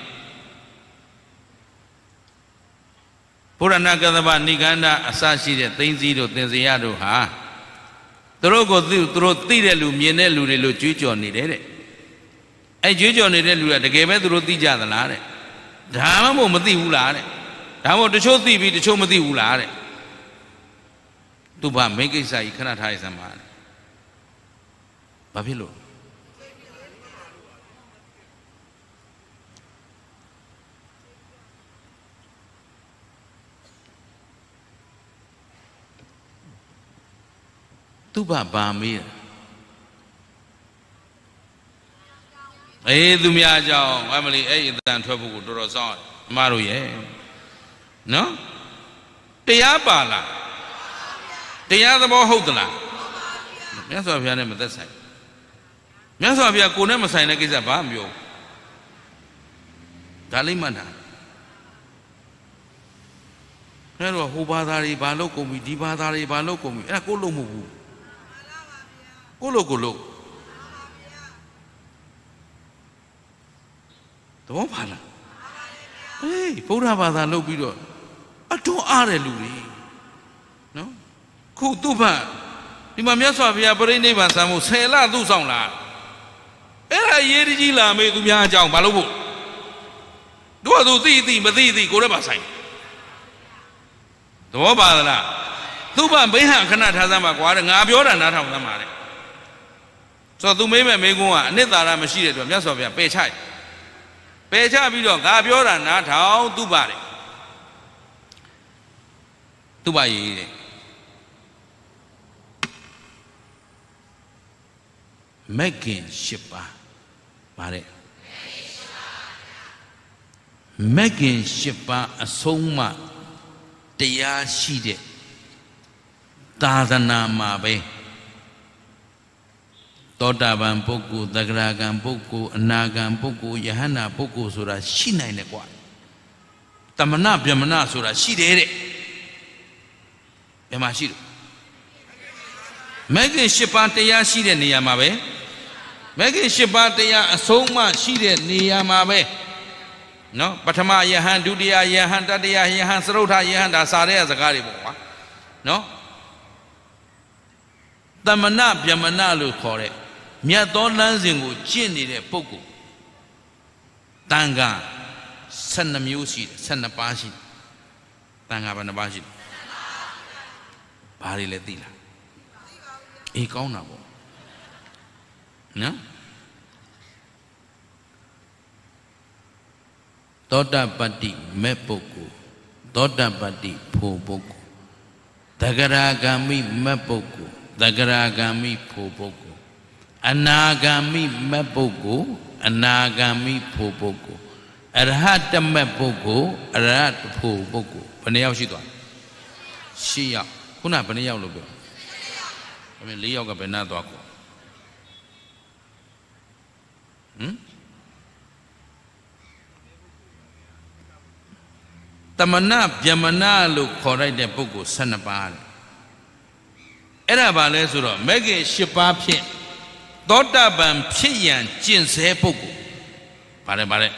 ပုရဏကသဗ္ဗနိဂန္ဓအစရှိတဲ့သိန်းစည်းတို့သင်္ဇယတို့ဟာသူတို့ကိုသူတို့သိတဲ့လူမြင်တဲ့လူတွေလို့ကြွေးကြော်နေတယ်တဲ့အဲကြွေးကြော်နေတဲ့လူကတကယ်ပဲသူတို့သိကြသလားတဲ့ဒါမှမဟုတ်မသိဘူးလားတဲ့ဒါမှမဟုတ်တချို့သိပြီးတချို့မသိဘူးလားတဲ့သူဘာမိတ်ကိစ္စကြီးခဏထားရစမ်းပါတဲ့ဘာဖြစ်လို့သူဘာဘာမေးအေးသူများအကြောင်းအမလီအဲ့အတန်ထွက်ဖို့ကိုတော်တော်စောင့်ရတယ်အမတို့ရဲ့နော်တရားပါလားတရားသဘောဟုတ်သလားမြတ်စွာဘုရားနဲ့မသက်ဆိုင်မြတ်စွာဘုရားကိုယ်နဲ့မဆိုင်တဲ့ကိစ္စဘာမှမပြောဒါလေးမှတ်တာအဲ့တော့ဟိုဘာသာတွေဘာလို့ကုန်ပြီဒီဘာသာတွေဘာလို့ကုန်ပြီအဲ့ဒါကိုလို့မဟုတ်ဘူးကိုလို့ကိုလို့တော့ဘာလားအေးဗုဒ္ဓဘာသာလုပ်ပြီးတော့အတွန်းအားတဲ့လူတွေနော်ခုသူ့ဘက်ဒီမှာမြတ်စွာဘုရားပြိဋိဘံစံမှုဆယ်လသူ့ဆောင်လာအဲ့ဒါရေးကြီးလာမေးသူများအကြောင်းဘာလို့ဖို့တို့ကသူသိသိမသိသိကိုယ်လည်းမဆိုင်တော့ပါသလားသူ့ဘဘိဟံခဏထားစမ်းပါကွာတဲ့ငါပြောတာနားထောင်စမ်းပါတဲ့ဆိုတော့သူမေးမဲ့မေးခွန်းကအနှစ်သာရမရှိတဲ့အတွက်မြတ်စွာဘုရားပယ်ချတယ်ပယ်ချပြီးတော့ငါပြောတာနားထောင်သူ့ပါတယ်သူ့ပါရေးတဲ့မဂ်ကင်၈ပါးပါတယ်မဂ်ကင်၈ပါးအဆုံးမှတရားရှိတဲ့သာသနာမှာပဲသောတာပန်ပုဂ္ဂိုလ်သဂရဂံပုဂ္ဂိုလ်အနာဂံပုဂ္ဂိုလ်ယဟန္တာပုဂ္ဂိုလ်ဆိုတာရှိနိုင်တယ်ကွာတမနာဗျမနာဆိုတာရှိတယ်တဲ့ဘယ်မှာရှိလို့မဂ်ကင်၈ပါးတရားရှိတဲ့နေရာမှာပဲမဂ်ကင်၈ပါးတရားအဆုံးမှရှိတဲ့နေရာမှာပဲနော်ပထမယဟန်ဒုတိယယဟန်တတိယယဟန်သရုတ်ထယဟန်ဒါစာတဲ့စကားတွေပေါ့ကွာနော်တမနာဗျမနာလို့ခေါ်တဲ့မြတ်သောလမ်းစဉ်ကိုကျင့်နေတဲ့ပုဂ္ဂိုလ်တန်ခါ Sana music, sana pasi. Tangga apa nama pasi? Bari letila. Eh kau nak bo? Nah? Toda pati mepoku, toda pati popoku. Dagaragami mepoku, dagaragami popoku. Anagami mepoku, anagami popoku. Arhat mepoku, arhat popoku. Peniyau situ. Siap. Kuna peniyau logo. Kami liau ke benar tu aku. Hmm? Tamana Yamana lu korai de buku sanapal. Era bale suro mege shipa pin. Dota ban pian jin se buku. Pare pare.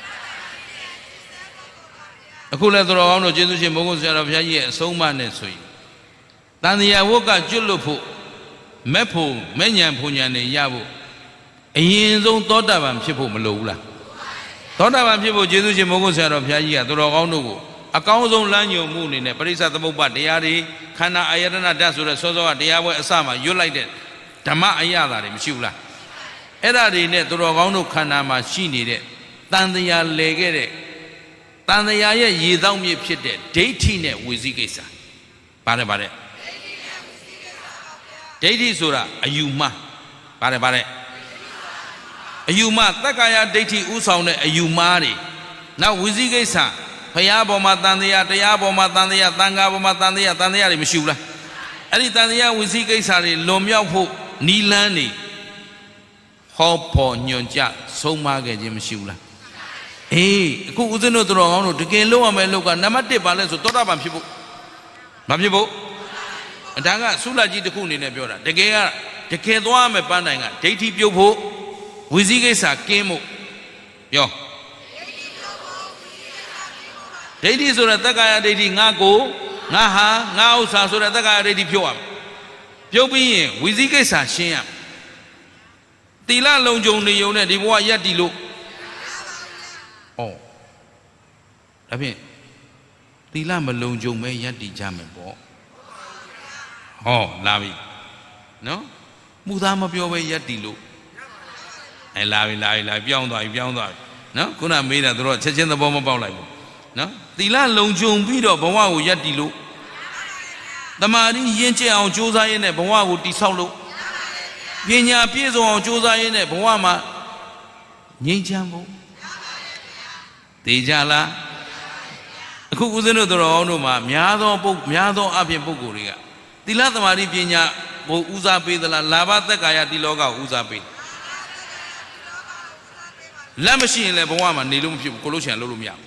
Aku le suro orang tu jesu si buku siapa pia ye soma ne sui. Tanya woka julupu, mepu menyan punya ne yabu. Ingin zong dota ban pipu melula. Dota ban pipu jesu si buku siapa pia ye tu orang tu. Akau zong lanyo mu ni ne perisa temu bat dia di karena ayatnya dah sudah sesuatu dia buat sama you like that dhamma ayat dari mestilah era di ne tu orang tu karena masih ni de tandanya lege de tandanya ye yidau mi fit de deiti ne wizi kisah pare pare deiti surah ayuma pare pare ayuma tak kaya deiti usau ne ayuma ni na wizi kisah Paya boma tandia, taya boma tandia, tangga boma tandia, tandia ni mestilah. Adi tandia wisi kisari lomya pu nilani, hopo nyonja soma ke je mestilah. Eh, aku uzin tu orang tu, dekeng lo amai lo kan, nama de balik so, tora bam sibu, bam sibu. Tangga sulaji deku ni ne biora, dekeng dekeng tu amai pandai ngah, deiti piu pu, wisi kisah kemu, yo. Deiti surah tak kaya deiti ngaku, ngaha, ngau sah surah tak kaya deiti piawam. Piawin, wizi kisah siapa? Tila longjong ni yone dibuat ya dilu. Oh, tapi tila melongjong me ya dijam bo. Oh, labi, no? Mudah ma piawai ya dilu. Eh labi labi labi piawang tuai piawang tuai, no? Kuna mera terus cecen tu bawa bawa lagi. No, tila longjong bido bawa u yati lu. Tamari yenche ang josa yene bawa u tisau lu. Pinya pieso ang josa yene bawa ma nyejambo. Tejala. Aku uzeno doro ono ma miado bu miado apin buku riga. Tila tamari pinya bu uza pe dala laba takaya tiloga uza pe. Lamashi le bawa ma nilum pi kolosyan lulu miao.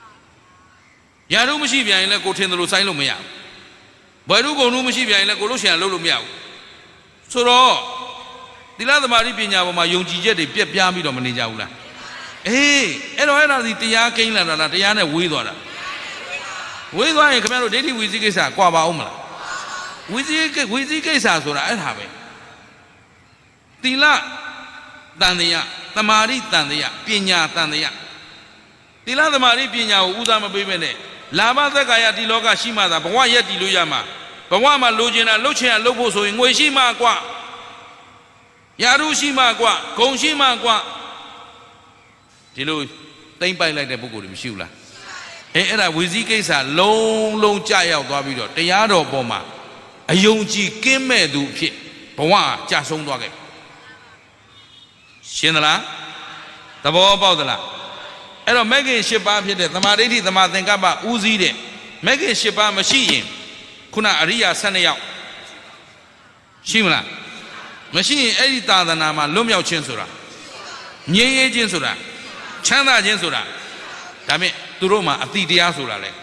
Yaru mesti biar ini kau tendelu saya lu miau. Baru kau nu mesti biar ini kau lu siapa lu miau. Suro, tidak ada mari punya apa yang jijik di pihak pihak itu mana jauh lah. Eh, elo elo di tiada kain lah, lah tiada wui doa lah. Wui doa yang kemarin jadi wui sih kisah, kau apa umlah. Wui sih wui sih kisah surah, eh apa? Tidak, tandanya, tamari tandanya, punya tandanya. Tidak ada mari punya udah apa begini. Lama tak kaya di loka sima dah, bawa ya di luya ma, bawa ma lojena, lojena lopo so, ngoi sima kuat, yaru sima kuat, kong sima kuat, di lu, tempai lagi deh buku ni mesti lah. Eh, era wizi kisah long long caya tu abi tu, tiada apa ma, ayong ji keme tu pi, bawa jasong tu agak, siapa lah, tak bawa bawa tu lah. Ero mege shipa pi de, tamari di tamar tengkap ba uzi de, mege shipa mesti kuna Arya sanayau, siapa? Mesti eri tada nama lom yau chen surah, nyeye chen surah, chanda chen surah, tapi turun ma ati dia surah le.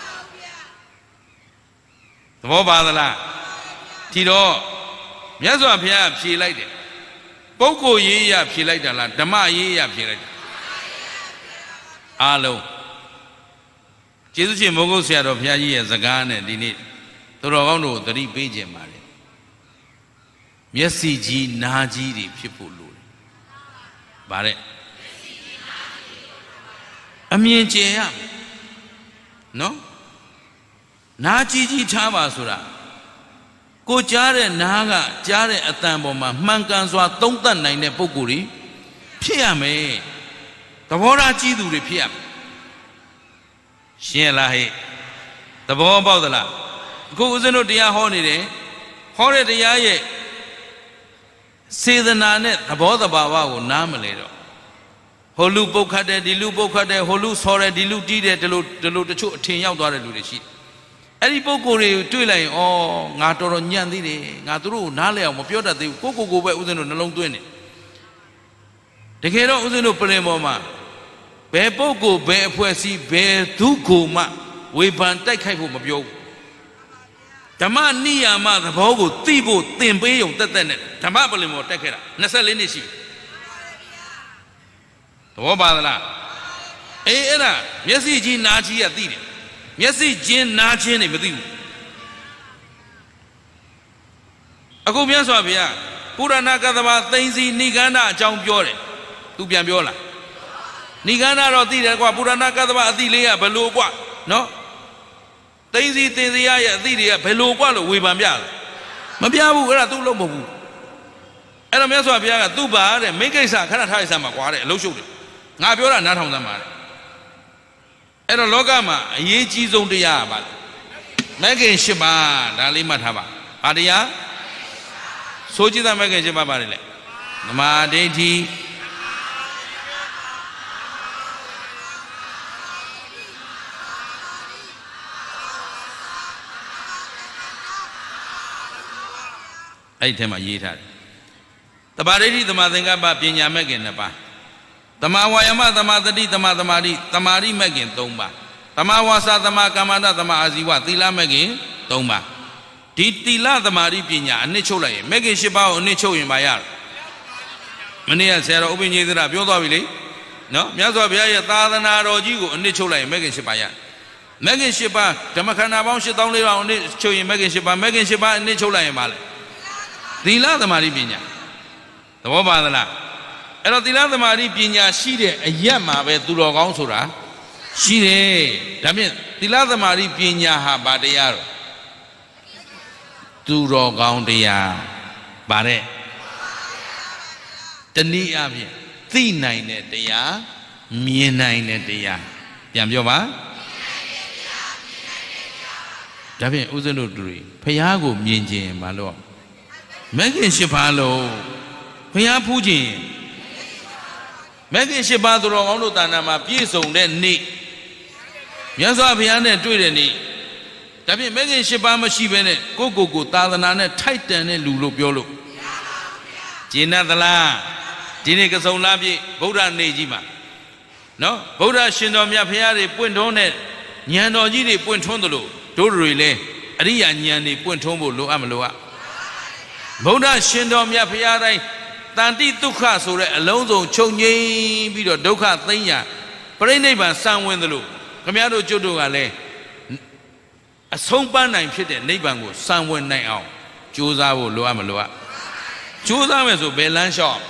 Tahu apa dah? Tidak, biasa apa pi lagi de, pokok ye ya pi lagi dah lah, dhamma ye ya pi lagi. Alo, Jesu mogo siapa pihak ye zagan ni ni, tu orang tu tadi beje mari. Biasa ji naji di pipulu. Bare. အမြင်ကျရနော်နာကြည့်ကြည့်ထားပါဆိုတာကိုကြားတဲ့နားကကြားတဲ့အတန်ပေါ်မှာမှန်ကန်စွာသုံးသပ်နိုင်တဲ့ပုဂ္ဂိုလ်တွေဖြစ်ရမယ်သဘောထားကြီးသူတွေဖြစ်ရမယ်ရှင်းလားဟဲ့သဘောပေါက်သလားအခုဦးဇင်းတို့တရားဟောနေတယ်ဟောတဲ့တရားရဲ့စေတနာနဲ့သဘောတဘာဝကိုနားမလဲတော့ဟိုလူပုတ်ခတ်တယ်ဒီလူပုတ်ခတ်တယ်ဟိုလူဆော်တယ်ဒီလူတီးတယ်ဒီလိုဒီလိုတချို့အထင်ရောက်သွားတဲ့လူတွေရှိတယ်အဲ့ဒီပုဂ္ဂိုလ်တွေကိုတွေ့လိုက်ရင်ဩငါတော်တော်ညံ့သေးတယ်ငါတို့ကိုနားလဲအောင်မပြောတတ်သေးဘူးကိုကိုကိုပဲဦးဇင်းတို့နှလုံးသွင်းတယ်တကယ်တော့ဦးဇင်းတို့ပြင်ပေါ်မှာဘယ်ပုဂ္ဂိုလ်ဘယ်အဖွဲ့အစည်းဘယ်သူကိုမှဝေဖန်တိုက်ခိုက်ဖို့မပြောဘူးဓမ္မနိယာမသဘောကိုသိဖို့သင်ပေးုံတက်တက်နဲ့ဓမ္မပလင်ပေါ်တက်ခဲ့တာနှစ်ဆယ့်လေးနှစ်ရှိသဘောပါသလားအေးအဲ့ဒါမျက်စိကြီးနားကြီးကသိတယ်မျက်စိချင်းနားချင်းတွေမသိဘူးအခုမြတ်စွာဘုရားပုရဏကသဘာသိသိနိဂန္ဓအကြောင်းပြောတယ်သူပြန်ပြောလားနိဂန္ဓတော့သိတယ်ကွာပုရဏကသဘာအသိလေးကဘယ်လိုကွာနော်သိသိသင်္ဇာရဲ့အသိတွေကဘယ်လိုကွာလို့ဝေဖန်ပြလဲမပြဘူးအဲ့ဒါသူ့လို့မဟုတ်ဘူးအဲ့တော့မြတ်စွာဘုရားကသူ့ပါတဲ့မိကိစ္စခဏထားရစမ်းမှာကွာတဲ့အလုံးရှုပ်တယ်ငါပြောတာနားထောင်စမ်းပါတဲ့အဲ့တော့လောကမှာအရေးကြီးဆုံးတရားကပါလေမဂ္ဂင်၈ပါးဒါလေးမှတ်ထားပါဘာတရားဆိုကြည့်တဲ့မဂ္ဂင်၈ပါးပါတယ်လေသမာဓိဋ္ဌိအဲ့ဒီထဲမှာရေးထားတယ်သမာဓိဋ္ဌိသမာသင်္ကပ္ပပညာမဂ္ဂင်နှစ်ပါးသမာဝါယမသမာသတိသမာသမာဓိသမာဓိမဂ္ဂင်၃ပါးသမာဝါစာသမာကမ္မန္တသမာအာဇီဝသီလမဂ္ဂင်၃ပါးဒီသီလသမာဓိပညာအနှစ်ချုပ်လိုက်ရင်မဂ္ဂင်၈ပါးကိုအနှစ်ချုပ်ရင်ပါရမနေ့ကဆရာတော်ဥပ္ပညေသရပြောသွားပြီလေနော်မြတ်စွာဘုရားရဲ့သာသနာတော်ကြီးကိုအနှစ်ချုပ်လိုက်ရင်မဂ္ဂင်၈ပါးရမဂ္ဂင်၈ပါးဓမ္မခန္ဓာပေါင်း၈သောင်းလေးပါးအနှစ်ချုပ်ရင်မဂ္ဂင်၈ပါးမဂ္ဂင်၈ပါးအနှစ်ချုပ်လိုက်ရင်ပါလေသီလသမာဓိပညာသဘောပါသလားအဲ့တော့သီလသမာဓိပညာရှိတဲ့အရက်မှာပဲသူတော်ကောင်းဆိုတာရှိတယ်ဒါဖြင့်သီလသမာဓိပညာဟာဗာတရားတော့သူတော်ကောင်းတရားဗာတဲ့တနည်းအားဖြင့်သိနိုင်တဲ့တရားမြင်နိုင်တဲ့တရားပြန်ပြောပါဒါဖြင့်ဥစဉ်တို့တွေဖះကိုမြင်ခြင်းမလို့မဂ္ဂင်၈ပါးလုံးဖះဖူးခြင်းမဂ္ဂင်၈ပါးသူတော်ကောင်းတို့တာနာမှာပြည့်စုံတဲ့နေ့မြတ်စွာဘုရားနဲ့တွေ့တဲ့နေ့ဒါဖြင့်မဂ္ဂင်၈ပါးမရှိဘဲနဲ့ကိုယ့်ကိုယ်ကိုသာသနာနဲ့ထိုက်တန်တဲ့လူလို့ပြောလို့ကျင့်သလားဒီနေ့ကစုံလားပြည့်ဗုဒ္ဓနေ့ကြီးမှာနော်ဗုဒ္ဓရှင်တော်မြတ်ဘုရားတွေပွင့်ထွန်းတဲ့ဉာဏ်တော်ကြီးတွေပွင့်ထွန်းသလိုတို့တွေလည်းအရိယာဉာဏ်တွေပွင့်ထွန်းဖို့လိုအပ်မလိုအပ်ဗုဒ္ဓရှင်တော်မြတ်ဘုရားတိုင်းတန်တိဒုက္ခဆိုတဲ့အလုံးစုံချုပ်ငြိမ်းပြီးတော့ဒုက္ခသိမ်းရပြိဋိဘံစံဝင်သလိုခမည်းတော်ကျွတ်တို့ကလည်းအဆုံးပန်းနိုင်ဖြစ်တဲ့နိဗ္ဗာန်ကိုစံဝင်နိုင်အောင်ကြိုးစားဖို့လိုအပ်မလိုအပ်ကြိုးစားမယ်ဆိုဘယ်လမ်းလျှောက်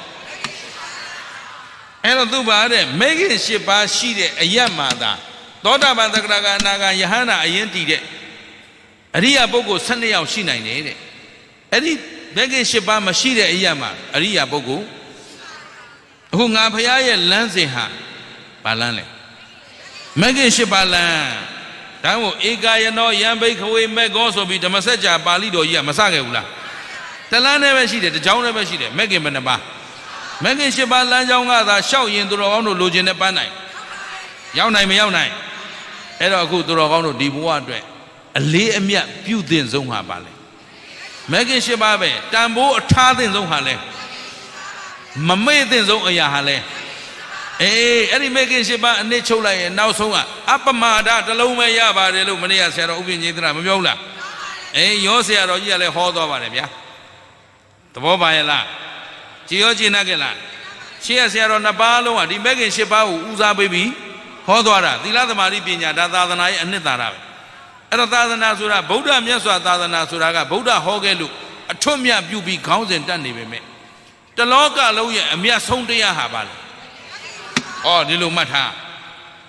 အဲ့တော့သူပါတဲ့မဂ္ဂင်၈ပါးရှိတဲ့အယက်မှာသာသောတာပန်သက္ကရာကအနာဂံယဟန္တာအရင်တည်တဲ့အရိယပုဂ္ဂိုလ်၁၂ယောက်ရှိနိုင်တယ်တဲ့အဲ့ဒီမဂ္ဂင်၈ပါးမရှိတဲ့အရာမှာအရိယာပုဂ္ဂိုလ်အခုငါဖရားရဲ့လမ်းစဉ်ဟာဘာလမ်းလဲမဂ္ဂင်၈ပါးလမ်းဒါမို့ဧကာယနောယံဘိခဝေမေကောဆိုပြီးဓမ္မစကြာပါဠိတော်ကြီးကမစခဲ့ဘူးလားတလမ်းနဲ့ပဲရှိတယ်တစ်ကြောင်းနဲ့ပဲရှိတယ်မဂ္ဂင်ဘယ်နှပါးမဂ္ဂင်၈ပါးလမ်းကြောင်းကသာရှောက်ရင်သူတော်ကောင်းတို့လိုချင်တဲ့ပန်းနိုင်ရောက်နိုင်မရောက်နိုင်အဲ့တော့အခုသူတော်ကောင်းတို့ဒီဘဝအတွက်အလေးအမြတ်ပြုသင့်ဆုံးဟာပါလဲမဂ္ဂင်၈ပါးပဲတန်ဖိုးအထားသင့်ဆုံးဟာလဲမမေ့သင့်ဆုံးအရာဟာလဲအေးအဲ့ဒီမဂ္ဂင်၈ပါးအနစ်ချုပ်လိုက်ရင်နောက်ဆုံးကအပမာဒတစ်လုံးပဲရပါတယ်လို့မနေ့ကဆရာတော်ဥပ္ပညေသရမပြောဘူးလားအေးရောဆရာတော်ကြီးကလည်းဟောသွားပါတယ်ဗျာသဘောပါရဲ့လားကြည်ရောကြည်နပ်ကြလားရှေ့ကဆရာတော်နှစ်ပါးလုံးကဒီမဂ္ဂင်၈ပါးကိုဦးစားပေးပြီးဟောသွားတာသီလသမာဓိပညာဒါသာသနာရဲ့အနှစ်သာရပဲအဲ့တော့သာသနာဆိုတာဗုဒ္ဓမြတ်စွာသာသနာဆိုတာကဗုဒ္ဓဟောခဲ့လို့အထွတ်မြတ်ပြုပြီးခေါင်းစဉ်တက်နေပေမဲ့တလောကလုံးရဲ့အမြတ်ဆုံးတရားဟာပါလေဩဒီလိုမှတ်ထား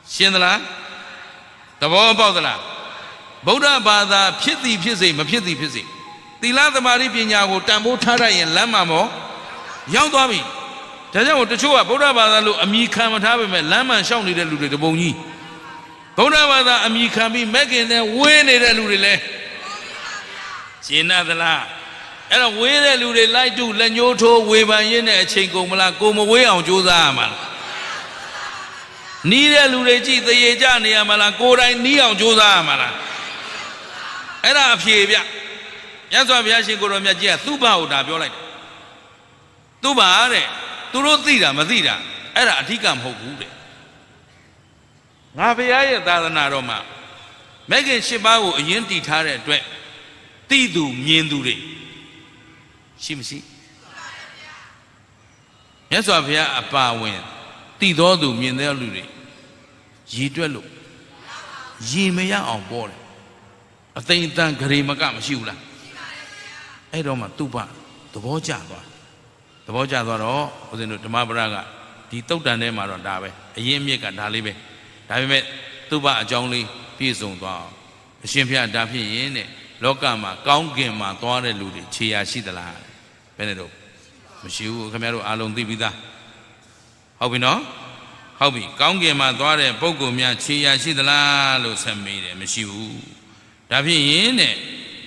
ရှင်သလားသဘောပေါက်သလားဗုဒ္ဓဘာသာဖြစ်သည်ဖြစ်စေမဖြစ်သည်ဖြစ်စေသီလသမာဓိပညာကိုတန်ဖိုးထားရရင်လမ်းမှာမောရောက်သွားပြီဒါကြောင့်တချို့ကဗုဒ္ဓဘာသာလို့အမိခံမထားပေမဲ့လမ်းမှရှောက်နေတဲ့လူတွေတပုံကြီးဗုဒ္ဓဘာသာအမိခံပြီးမက်ကင်နဲ့ဝေးနေတဲ့လူတွေလဲရှင်းသလားအဲ့တော့ဝေးတဲ့လူတွေလိုက်တူလက်ညှိုးထိုးဝေဖန်ရင်းနဲ့အချိန်ကုန်မလားကိုမဝေးအောင်ကြိုးစားရမှာလားနီးတဲ့လူတွေကြည့်သေရကြနေရမှာလားကိုယ်တိုင်နီးအောင်ကြိုးစားရမှာလားအဲ့ဒါအဖြေဗျမြတ်စွာဘုရားရှင်ကိုတော်မြတ်ကြီးကသူ့ဘာကိုဒါပြောလိုက်တယ်သူ့ဘာတဲ့သူတို့သိတာမသိတာအဲ့ဒါအဓိကမဟုတ်ဘူးတဲ့ငါဘုရားရဲ့သာသနာတော်မှာမဂ္ဂင်၈ပါးကိုအရင်တည်ထားတဲ့အတွက်သိသူမြင်သူတွေရှိမရှိမြတ်စွာဘုရားအပါဝင်သိတော်သူမြင်တဲ့လူတွေရည်တွက်လို့ရည်မရအောင်ပေါ်တယ်အသိအတန်ဂရေမကမရှိဘူးလားအဲ့တော့မှသူ့ဘသဘောကျသွားသဘောကျသွားတော့ဦးဇင်းတို့ဓမ္မပဒကဒီတုတ်တန်ထဲမှာတော့ဒါပဲအရင်အမြစ်ကဒါလေးပဲဒါပေမဲ့သူ့ဘအကြောင်းလေးပြည့်စုံသွားအောင်အရှင်ဘုရားဒါဖြစ်ရင်တဲ့လောကမှာကောင်းကင်မှာသွားတဲ့လူတွေခြေရာရှိသလားဘယ်နဲ့တော့မရှိဘူးခင်ဗျားတို့အားလုံးသိပြီးသားဟုတ်ပြီနော်ဟုတ်ပြီကောင်းကင်မှာသွားတဲ့ပုဂ္ဂိုလ်များခြေရာရှိသလားလို့ဆက်မေးတယ်မရှိဘူးဒါဖြစ်ရင်တဲ့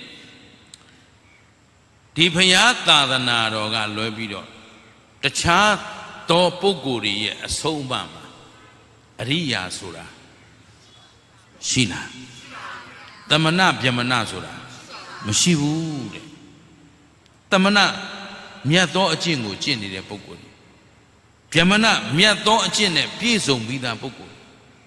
ဒီဘုရားသာသနာတော်ကလွဲပြီးတော့တခြားသောပုဂ္ဂိုလ်တွေရဲ့အဆုံးအမမှာအရိယာဆိုတာရှိလားသမဏဗျမဏဆိုတာမရှိဘူးတဲ့သမဏမြတ်သောအကျင့်ကိုကျင့်နေတဲ့ပုဂ္ဂိုလ်ဗျမဏမြတ်သောအကျင့်နဲ့ပြည့်စုံပြီးသားပုဂ္ဂိုလ်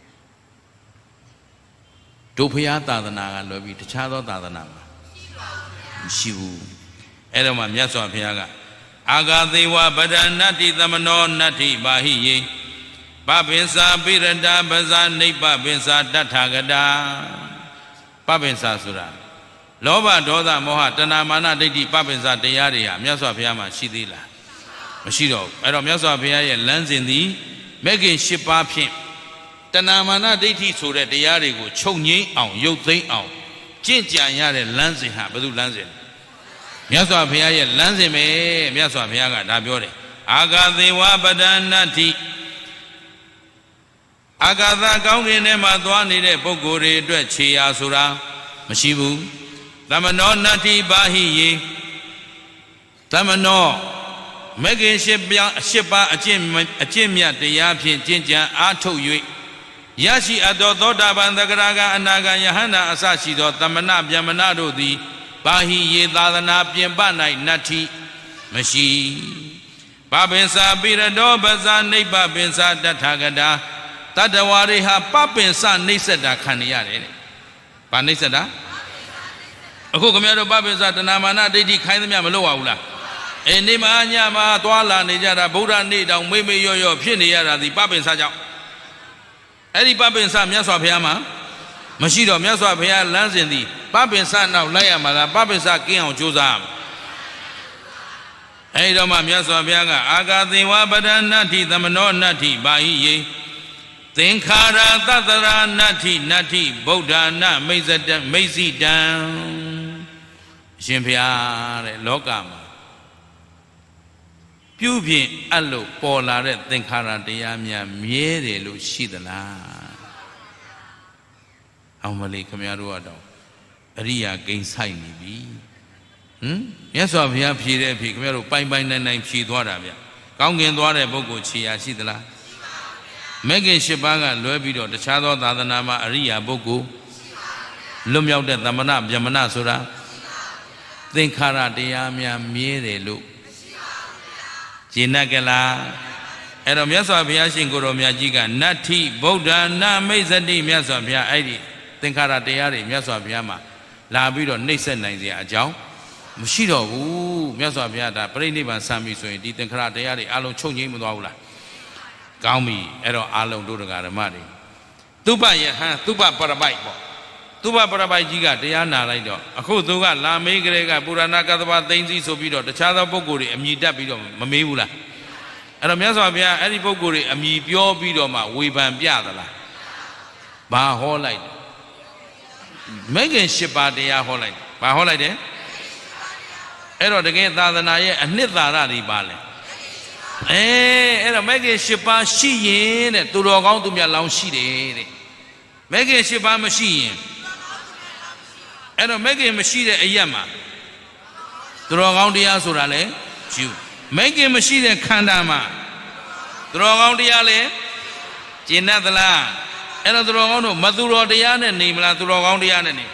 တို့ဘုရားသာသနာကလွယ်ပြီးတခြားသောသာသနာမှာမရှိဘူးအဲ့တော့မှမြတ်စွာဘုရားကအာဂါသေဝဗဒနတ္တိသမနောနတ္တိပါဟိယေပပင်္စာပိရတပဇာနိဗ္ဗပင်္စာတထဂတာပပင်္စာဆိုတာလောဘဒေါသမောဟတဏမာနဒိဋ္ဌိပပင်္စာတရားတွေဟာမြတ်စွာဘုရားမှာရှိသေးလားမရှိတော့ဘူးအဲ့တော့မြတ်စွာဘုရားရဲ့လမ်းစဉ်သည်မဂ္ဂင်၈ပါးဖြင့်တဏမာနဒိဋ္ဌိဆိုတဲ့တရားတွေကိုချုပ်ငြိမ်းအောင်ရုပ်သိမ်းအောင်ကျင့်ကြံရတဲ့လမ်းစဉ်ဟာဘယ်သူလမ်းစဉ်မြတ်စွာဘုရားရဲ့လမ်းစဉ်ပဲမြတ်စွာဘုရားကဒါပြောတယ်အာဂါသေဝပဒနတ္တိအာဂါသကောင်းကင်ထဲမှာသွားနေတဲ့ပုဂ္ဂိုလ်တွေအတွက်ခြေရာဆိုတာမရှိဘူးသမနောနတ္တိပါဟိယေသမနောမဂ္ဂင်၈ပါး၈ပါးအကျင့်အကျင့်မြတ်တရားဖြင့်ကျင့်ကြံအားထုတ်၍ရရှိအပ်သောသောတာပန်သဂရကအနာဂံယဟန္တာအစရှိသောသမဏဗျမဏတို့သည်ပါဟိယေသာသနာပြင်ပ၌နတ္ထိမရှိပပင်္စာပိရတောပဇာနိဗ္ဗပင်္စာတထဂတာတတ္တဝါတွေဟာပပင်္စာနှိစ္စတာခံနေရတယ်တဲ့။ဘာနှိစ္စတာအခုခင်ဗျားတို့ပပင်္စာတဏမာနဒိဋ္ဌိခိုင်းသမျှမလုပ်ရဘူးလားအေးနေမညမှာသွားလာနေကြတာဗုဒ္ဓနေ့တောင်မိမေရော့ရော့ဖြစ်နေရတာဒီပပင်္စာကြောင့်အဲ့ဒီပပင်္စာမြတ်စွာဘုရားမှာမရှိတော့မြတ်စွာဘုရားလမ်းစဉ်သည်ပပင်္စာနောက်လိုက်ရမှာလားပပင်္စာကင်းအောင်ကြိုးစားရမှာအဲ့တော့မှမြတ်စွာဘုရားကအာဂါသေဝပဒနတ္တိသမနောနတ္တိပါဟိယေသင်္ခါရသတ္တရာနတ္ထိနတ္ထိဗုဒ္ဓနာမိစ္ဆတမိစ္ဆိတံအရှင်ဘုရားတဲ့လောကမှာပြုပြင်အပ်လို့ပေါ်လာတဲ့သင်္ခါရတရားများမြဲတယ်လို့ရှိသလားအောင်မလေးခင်ဗျားတို့ကတော့အရိယာဂိမ်းဆိုင်နေပြီဟမ်မြတ်စွာဘုရားဖြေတဲ့အဖြေခင်ဗျားတို့ပိုင်ပိုင်နိုင်နိုင်ဖြေသွားတာဗျကောင်းကင်သွားတဲ့ပုဂ္ဂိုလ်ခြေရာရှိသလားမဂ္ဂင်၈ပါးကလွဲပြီးတော့တခြားသောသာသနာမှာအရိယာပုဂ္ဂိုလ်လွတ်မြောက်တဲ့သမဏဗျမဏဆိုတာသင်္ခါရတရားများမြဲတယ်လို့ရှင်းတတ်ကြလားအဲ့တော့မြတ်စွာဘုရားရှင်ကိုယ်တော်မြတ်ကြီးကနတ္ထိဗုဒ္ဓနာမိစ္ဆတိမြတ်စွာဘုရားအဲ့ဒီသင်္ခါရတရားတွေမြတ်စွာဘုရားမှာလာပြီးတော့နှိမ့်ဆက်နိုင်စရာအကြောင်းမရှိတော့ဘူးမြတ်စွာဘုရားဒါပြိဋိဘံဆံပြီဆိုရင်ဒီသင်္ခါရတရားတွေအလုံးချုပ်ငြိမ်းမသွားဘူးလားကောင်းပြီအဲ့တော့အလုံးတို့တရားဓမ္မတွေသုဘယဟန်သုဘပရပိုက်ပေါ့သုဘပရပိုက်ကြီးကတရားနာလိုက်တော့အခုသူကလာမေးကြတဲ့ကပုရဏကသဗ္ဗသိမ့်စီဆိုပြီးတော့တခြားသောပုဂ္ဂိုလ်တွေအမြည်တက်ပြီးတော့မမေးဘူးလားအဲ့တော့မြတ်စွာဘုရားအဲ့ဒီပုဂ္ဂိုလ်တွေအမြည်ပြောပြီးတော့မှဝေဖန်ပြသလားဘာဟောလိုက်မဲခင်ရှစ်ပါးတရားဟောလိုက်ဘာဟောလိုက်တယ်အဲ့တော့တကယ်သာသနာရဲ့အနှစ်သာရတွေပါလဲအဲအဲ့တော့မဲခင်ရှစ်ပါးရှိရင်တဲ့သူတော်ကောင်းသူမြတ်လောင်းရှိတယ်တဲ့မဲခင်ရှစ်ပါးမရှိရင်အဲ့တော့မဲခင်မရှိတဲ့အရက်မှာသူတော်ကောင်းတရားဆိုတာလဲယူမဲခင်မရှိတဲ့ခန္ဓာမှာသူတော်ကောင်းတရားလဲကျင့်တတ်သလားအဲ့တော့သူတော်ကောင်းတို့မသူတော်တရားနဲ့နေမလားသူတော်ကောင်းတရားနဲ့နေ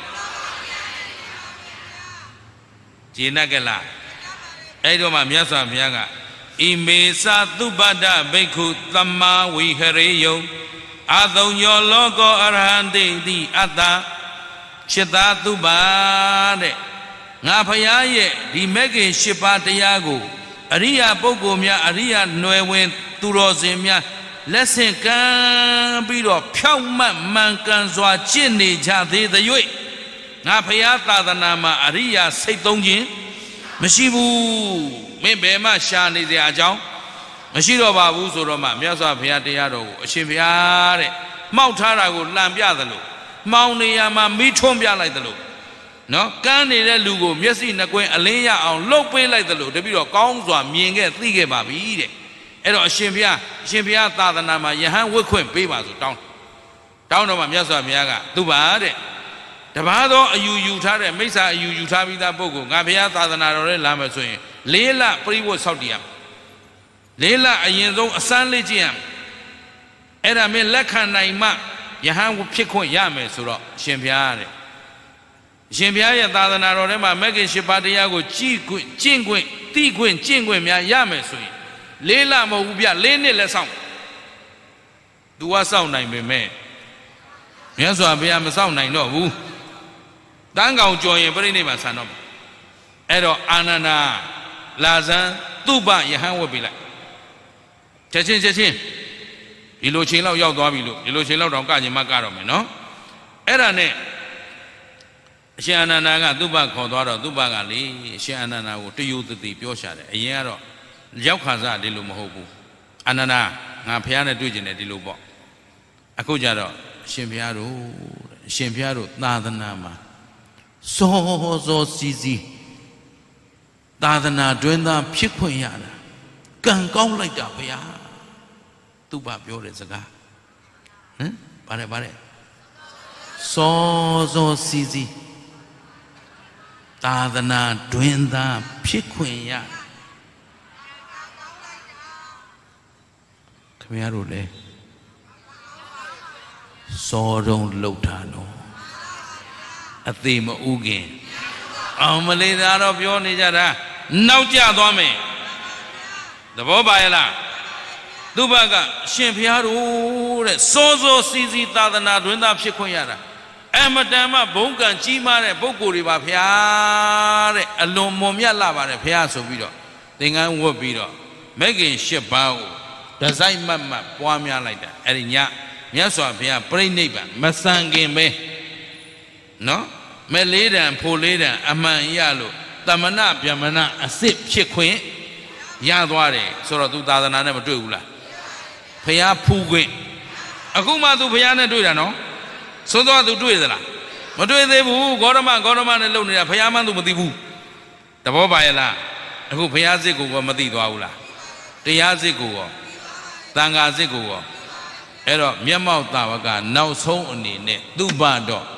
ကျင့်တတ်ကြလားအဲ့တော့မှမြတ်စွာဘုရားကဣမေသသုပတ္တဘိက္ခုသမ္မာဝိဟရေယုံအာသုံညောလောကောအရဟံတိတိအတ္တจิตာသုပါတဲ့ငါဖရာရဲ့ဒီမဂ္ဂင်၈ပါးတရားကိုအရိယာပုဂ္ဂိုလ်များအရိယာຫນွယ်ဝင်သူတော်စင်များလက်ဆင့်ကမ်းပြီးတော့ဖြောင့်မတ်မှန်ကန်စွာကျင့်နေကြသေးသရွေ့ငါဖရာသာသနာမှာအရိယာစိတ်သုံးခြင်းမရှိဘူးမင်းဘယ်မှရှာနေစရာအကြောင်းမရှိတော့ပါဘူးဆိုတော့မှမြတ်စွာဘုရားတရားတော်ကိုအရှင်ဘုရားတဲ့မှောက်ထားတာကိုလှန်ပြသလိုမှောင်နေရမှာမိထွန်းပြလိုက်သလိုနော်ကန်းနေတဲ့လူကိုမျက်စိနှကွင်းအလင်းရအောင်လှုပ်ပေးလိုက်သလိုတပိတော့ကောင်းစွာမြင်ခဲ့သိခဲ့ပါပြီတဲ့အဲ့တော့အရှင်ဘုရားအရှင်ဘုရားသာသနာမှာယဟန်ဝတ်ခွင့်ပေးပါဆိုတောင်းတောင်းတော့မှမြတ်စွာဘုရားကသူပါတဲ့တပါးသောအယူယူထားတဲ့မိစ္ဆာအယူယူထားပြီးသားပုဂ္ဂိုလ်ငါဘုရားသာသနာတော်နဲ့လာမယ်ဆိုရင်လေးလပရိဝတ်ဆောက်တည်ရမယ်လေးလအရင်ဆုံးအစမ်းလေ့ကျင့်ရမယ်အဲ့ဒါမင်းလက်ခံနိုင်မှယဟန်ဖြစ်ခွင့်ရမယ်ဆိုတော့အရှင်ဘုရားတဲ့အရှင်ဘုရားရဲ့သာသနာတော်ထဲမှာမဂ္ဂင်၈ပါးတရားကိုကြည်ခွင့်ကျင့်ခွင့်သိခွင့်ကျင့်ခွင့်များရမယ်ဆိုရင်လေးလမဟုတ်ဘူးဗျလေးနှစ်လည်းစောင့်သူကစောင့်နိုင်ပေမဲ့မြတ်စွာဘုရားမစောင့်နိုင်တော့ဘူးတန်းကောင်ကြော်ရင်ပြိဋိနိဗ္ဗာန်ဆန်တော့အဲ့တော့အာနန္ဒာလာဇန်သူပယဟန်ဝတ်ပေးလိုက်ချက်ချင်းချက်ချင်းဒီလိုချိန်လောက်ရောက်သွားပြီလို့ဒီလိုချိန်လောက်တောင်ကကျင်မကတော့မယ်နော်အဲ့ဒါနဲ့အရှင်အာနန္ဒာကသူပခေါ်သွားတော့သူပကလေအရှင်အာနန္ဒာကိုတယုတတိပြောရှာတယ်အရင်ကတော့ရောက်ခါစားဒီလိုမဟုတ်ဘူးအာနန္ဒာငါဖះနဲ့တွေ့ကျင်တယ်ဒီလိုပေါ့အခုကြတော့အရှင်ဘုရားတို့အရှင်ဘုရားတို့သာသနာမှာစောစောစီစီသာသနာတွင်သားဖြစ်ခွင့်ရတာကံကောင်းလိုက်တာဘုရားသူပါပြောတဲ့စကားဟမ်ဗါတယ်ဗါတယ်စောစောစီစီသာသနာတွင်သားဖြစ်ခွင့်ရခင်ဗျားတို့လေစောတုံးလှုပ်တာနော်အသေးမဥခင်အောင်မလေးသားတော့ပြောနေကြတာနောက်ကျသွားမယ်သဘောပါရဲ့လားသူဘကအရှင်ဘုရားတို့တဲ့စောစောစီစီသာသနာတွင်သားဖြစ်ခွင့်ရတာအမတန်မှဘုံကံကြီးမားတဲ့ပုဂ္ဂိုလ်တွေပါဘုရားတဲ့အလွန်မွန်မြတ်လာပါတယ်ဘုရားဆိုပြီးတော့သင်္ကန်းဝတ်ပြီးတော့မဂ္ဂင်၈ပါးကိုဒဇိုက်မတ်မတ်ပွားများလိုက်တာအဲ့ဒီညမြတ်စွာဘုရားပြိဋိနိဗ္ဗာန်မဆန်ခင်ပဲနော်မဲလေးတန်ဖိုလေးတန်အမှန်ရလို့တမနာဗျမနာအစစ်ဖြစ်ခွင့်ရသွားတယ်ဆိုတော့သူသာသနာနဲ့မတွေ့ဘူးလားဘုရားဖူးခွင့်အခုမှသူဘုရားနဲ့တွေ့တာနော်သို့တော့သူတွေ့သလားမတွေ့သေးဘူးဂေါရမဂေါရမနဲ့လုံနေတာဘုရားမှသူမသိဘူးတဘောပါရဲ့လားအခုဘုရားစစ်ကိုကမသိသွားဘူးလားတရားစစ်ကိုရောသံဃာစစ်ကိုရောအဲ့တော့မျက်မှောက်သာဝကနောက်ဆုံးအနေနဲ့သူ့ဘတော့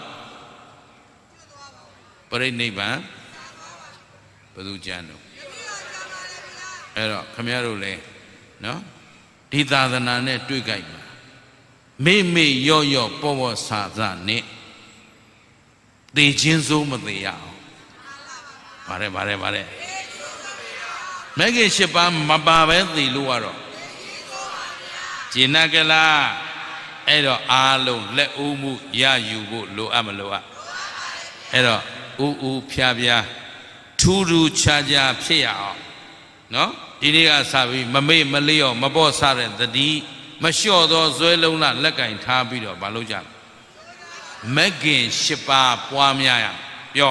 ပရိနိဗ္ဗာန်ဘယ်သူကြံတော့အဲ့တော့ခမရတို့လည်းနော်ဒီသာသနာနဲ့တွေ့ကြိုက်ပါမေ့မေ့ရော့ရော့ပေါ့ပေါ့ဆာဆာနဲ့သိချင်းစိုးမသိရအောင်ဗါတယ်ဗါတယ်ဗါတယ်မဂ္ဂင်၈ပါးမပါပဲသိလို့ရတော့ကျင်နာကလားအဲ့တော့အားလုံးလက်ဦးမှုရယူဖို့လိုအပ်မလိုအပ်အဲ့တော့ဥဥဖြားဖြားထူးထူးခြားခြားဖြစ်ရအောင်နော်ဒီနေ့ကစပြီးမမေ့မလျော့မပေါ့ဆတဲ့သတိမလျှော့သောဇွဲလုံးလားလက်ကင်ထားပြီးတော့မလုပ်ကြဘူးမဂ္ဂင်၈ပါးပွားများရပြော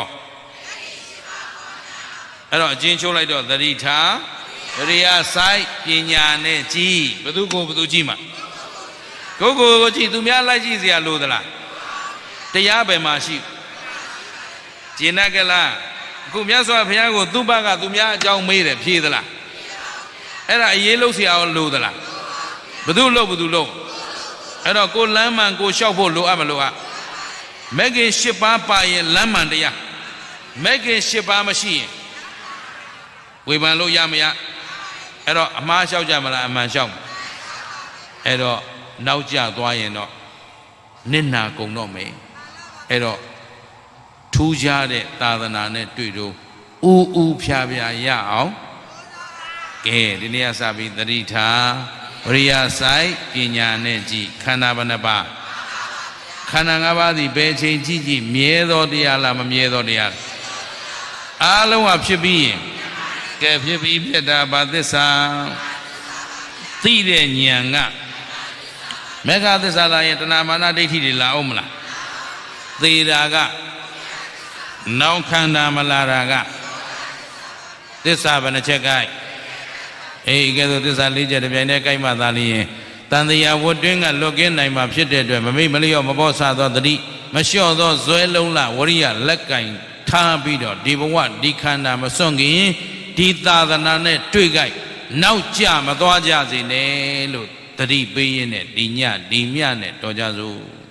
အဲ့တော့အချင်းချိုးလိုက်တော့သတိထားဝိရိယဆိုင်ပညာနဲ့ကြည်ဘသူကိုဘသူကြည့်မှာကိုကိုကိုကြည့်သူများလိုက်ကြည့်เสียလို့သလားတရားပဲမှာရှိကျင်တ်ကလားအခုမြတ်စွာဘုရားကိုသူ့ဘက်ကသူများအကြောင်းမေးတယ်ဖြေသလားအဲ့ဒါအရေးလို့ဆရာရောလို့သလားဘသူလို့ဘသူလို့အဲ့တော့ကိုလမ်းမှန်ကိုလျှောက်ဖို့လိုအပ်မလို့อ่ะမဂ္ဂင်၈ပါးပါရင်လမ်းမှန်တရားမဂ္ဂင်၈ပါးမရှိရင်ဝေဖန်လို့ရမရအဲ့တော့အမှားလျှောက်ကြမလားအမှန်လျှောက်အဲ့တော့နောက်ကျသွားရင်တော့နစ်နာကုန်တော့မယ်အဲ့တော့ထူးခြားတဲ့သာသနာနဲ့တွေ့တော့ဥဥဖြာဖြာရအောင်ကဲဒီနေ့စပြီးသတိထားဝရိယဆိုင်ပညာနဲ့ကြည်ခန္ဓာဘယ်နှပါခန္ဓာ၅ပါးသည်ဘယ်ချိန်ကြည့်ကြည့်မြဲသောတရားလားမမြဲသောတရားအားလုံးကဖြစ်ပြီးရင်ကဲဖြစ်ပြီးဖြစ်တာဘာသစ္စာသိတဲ့ဉာဏ်ကမေဃသစ္စာလာရင်တဏမာနဒိဋ္ဌိတွေလာအောင်မလားသေတာကနောက်ခန္ဓာမလာတာကသစ္စာဘယ်နှချက်ကိုက်အေးကဲဆိုသစ္စာ၄ချက်တစ်ပြိုင်တည်းကိုက်မှသာလျင်တန်တရားဝတ်တွင်းကလွတ်ကင်းနိုင်မှာဖြစ်တဲ့အတွက်မမိတ်မလျော့မပေါ့ဆသောတတိမလျှော့သောဇွဲလုံးလဝရိယလက်ကင်ထားပြီးတော့ဒီဘဝဒီခန္ဓာမစွန့်ခင်ဒီသာသနာနဲ့တွေ့ကြိုက်နောက်ကျမသွားကြစေနဲ့လို့တတိပေးရင်းနဲ့ဒီညဒီမြနဲ့တော်ကြစို့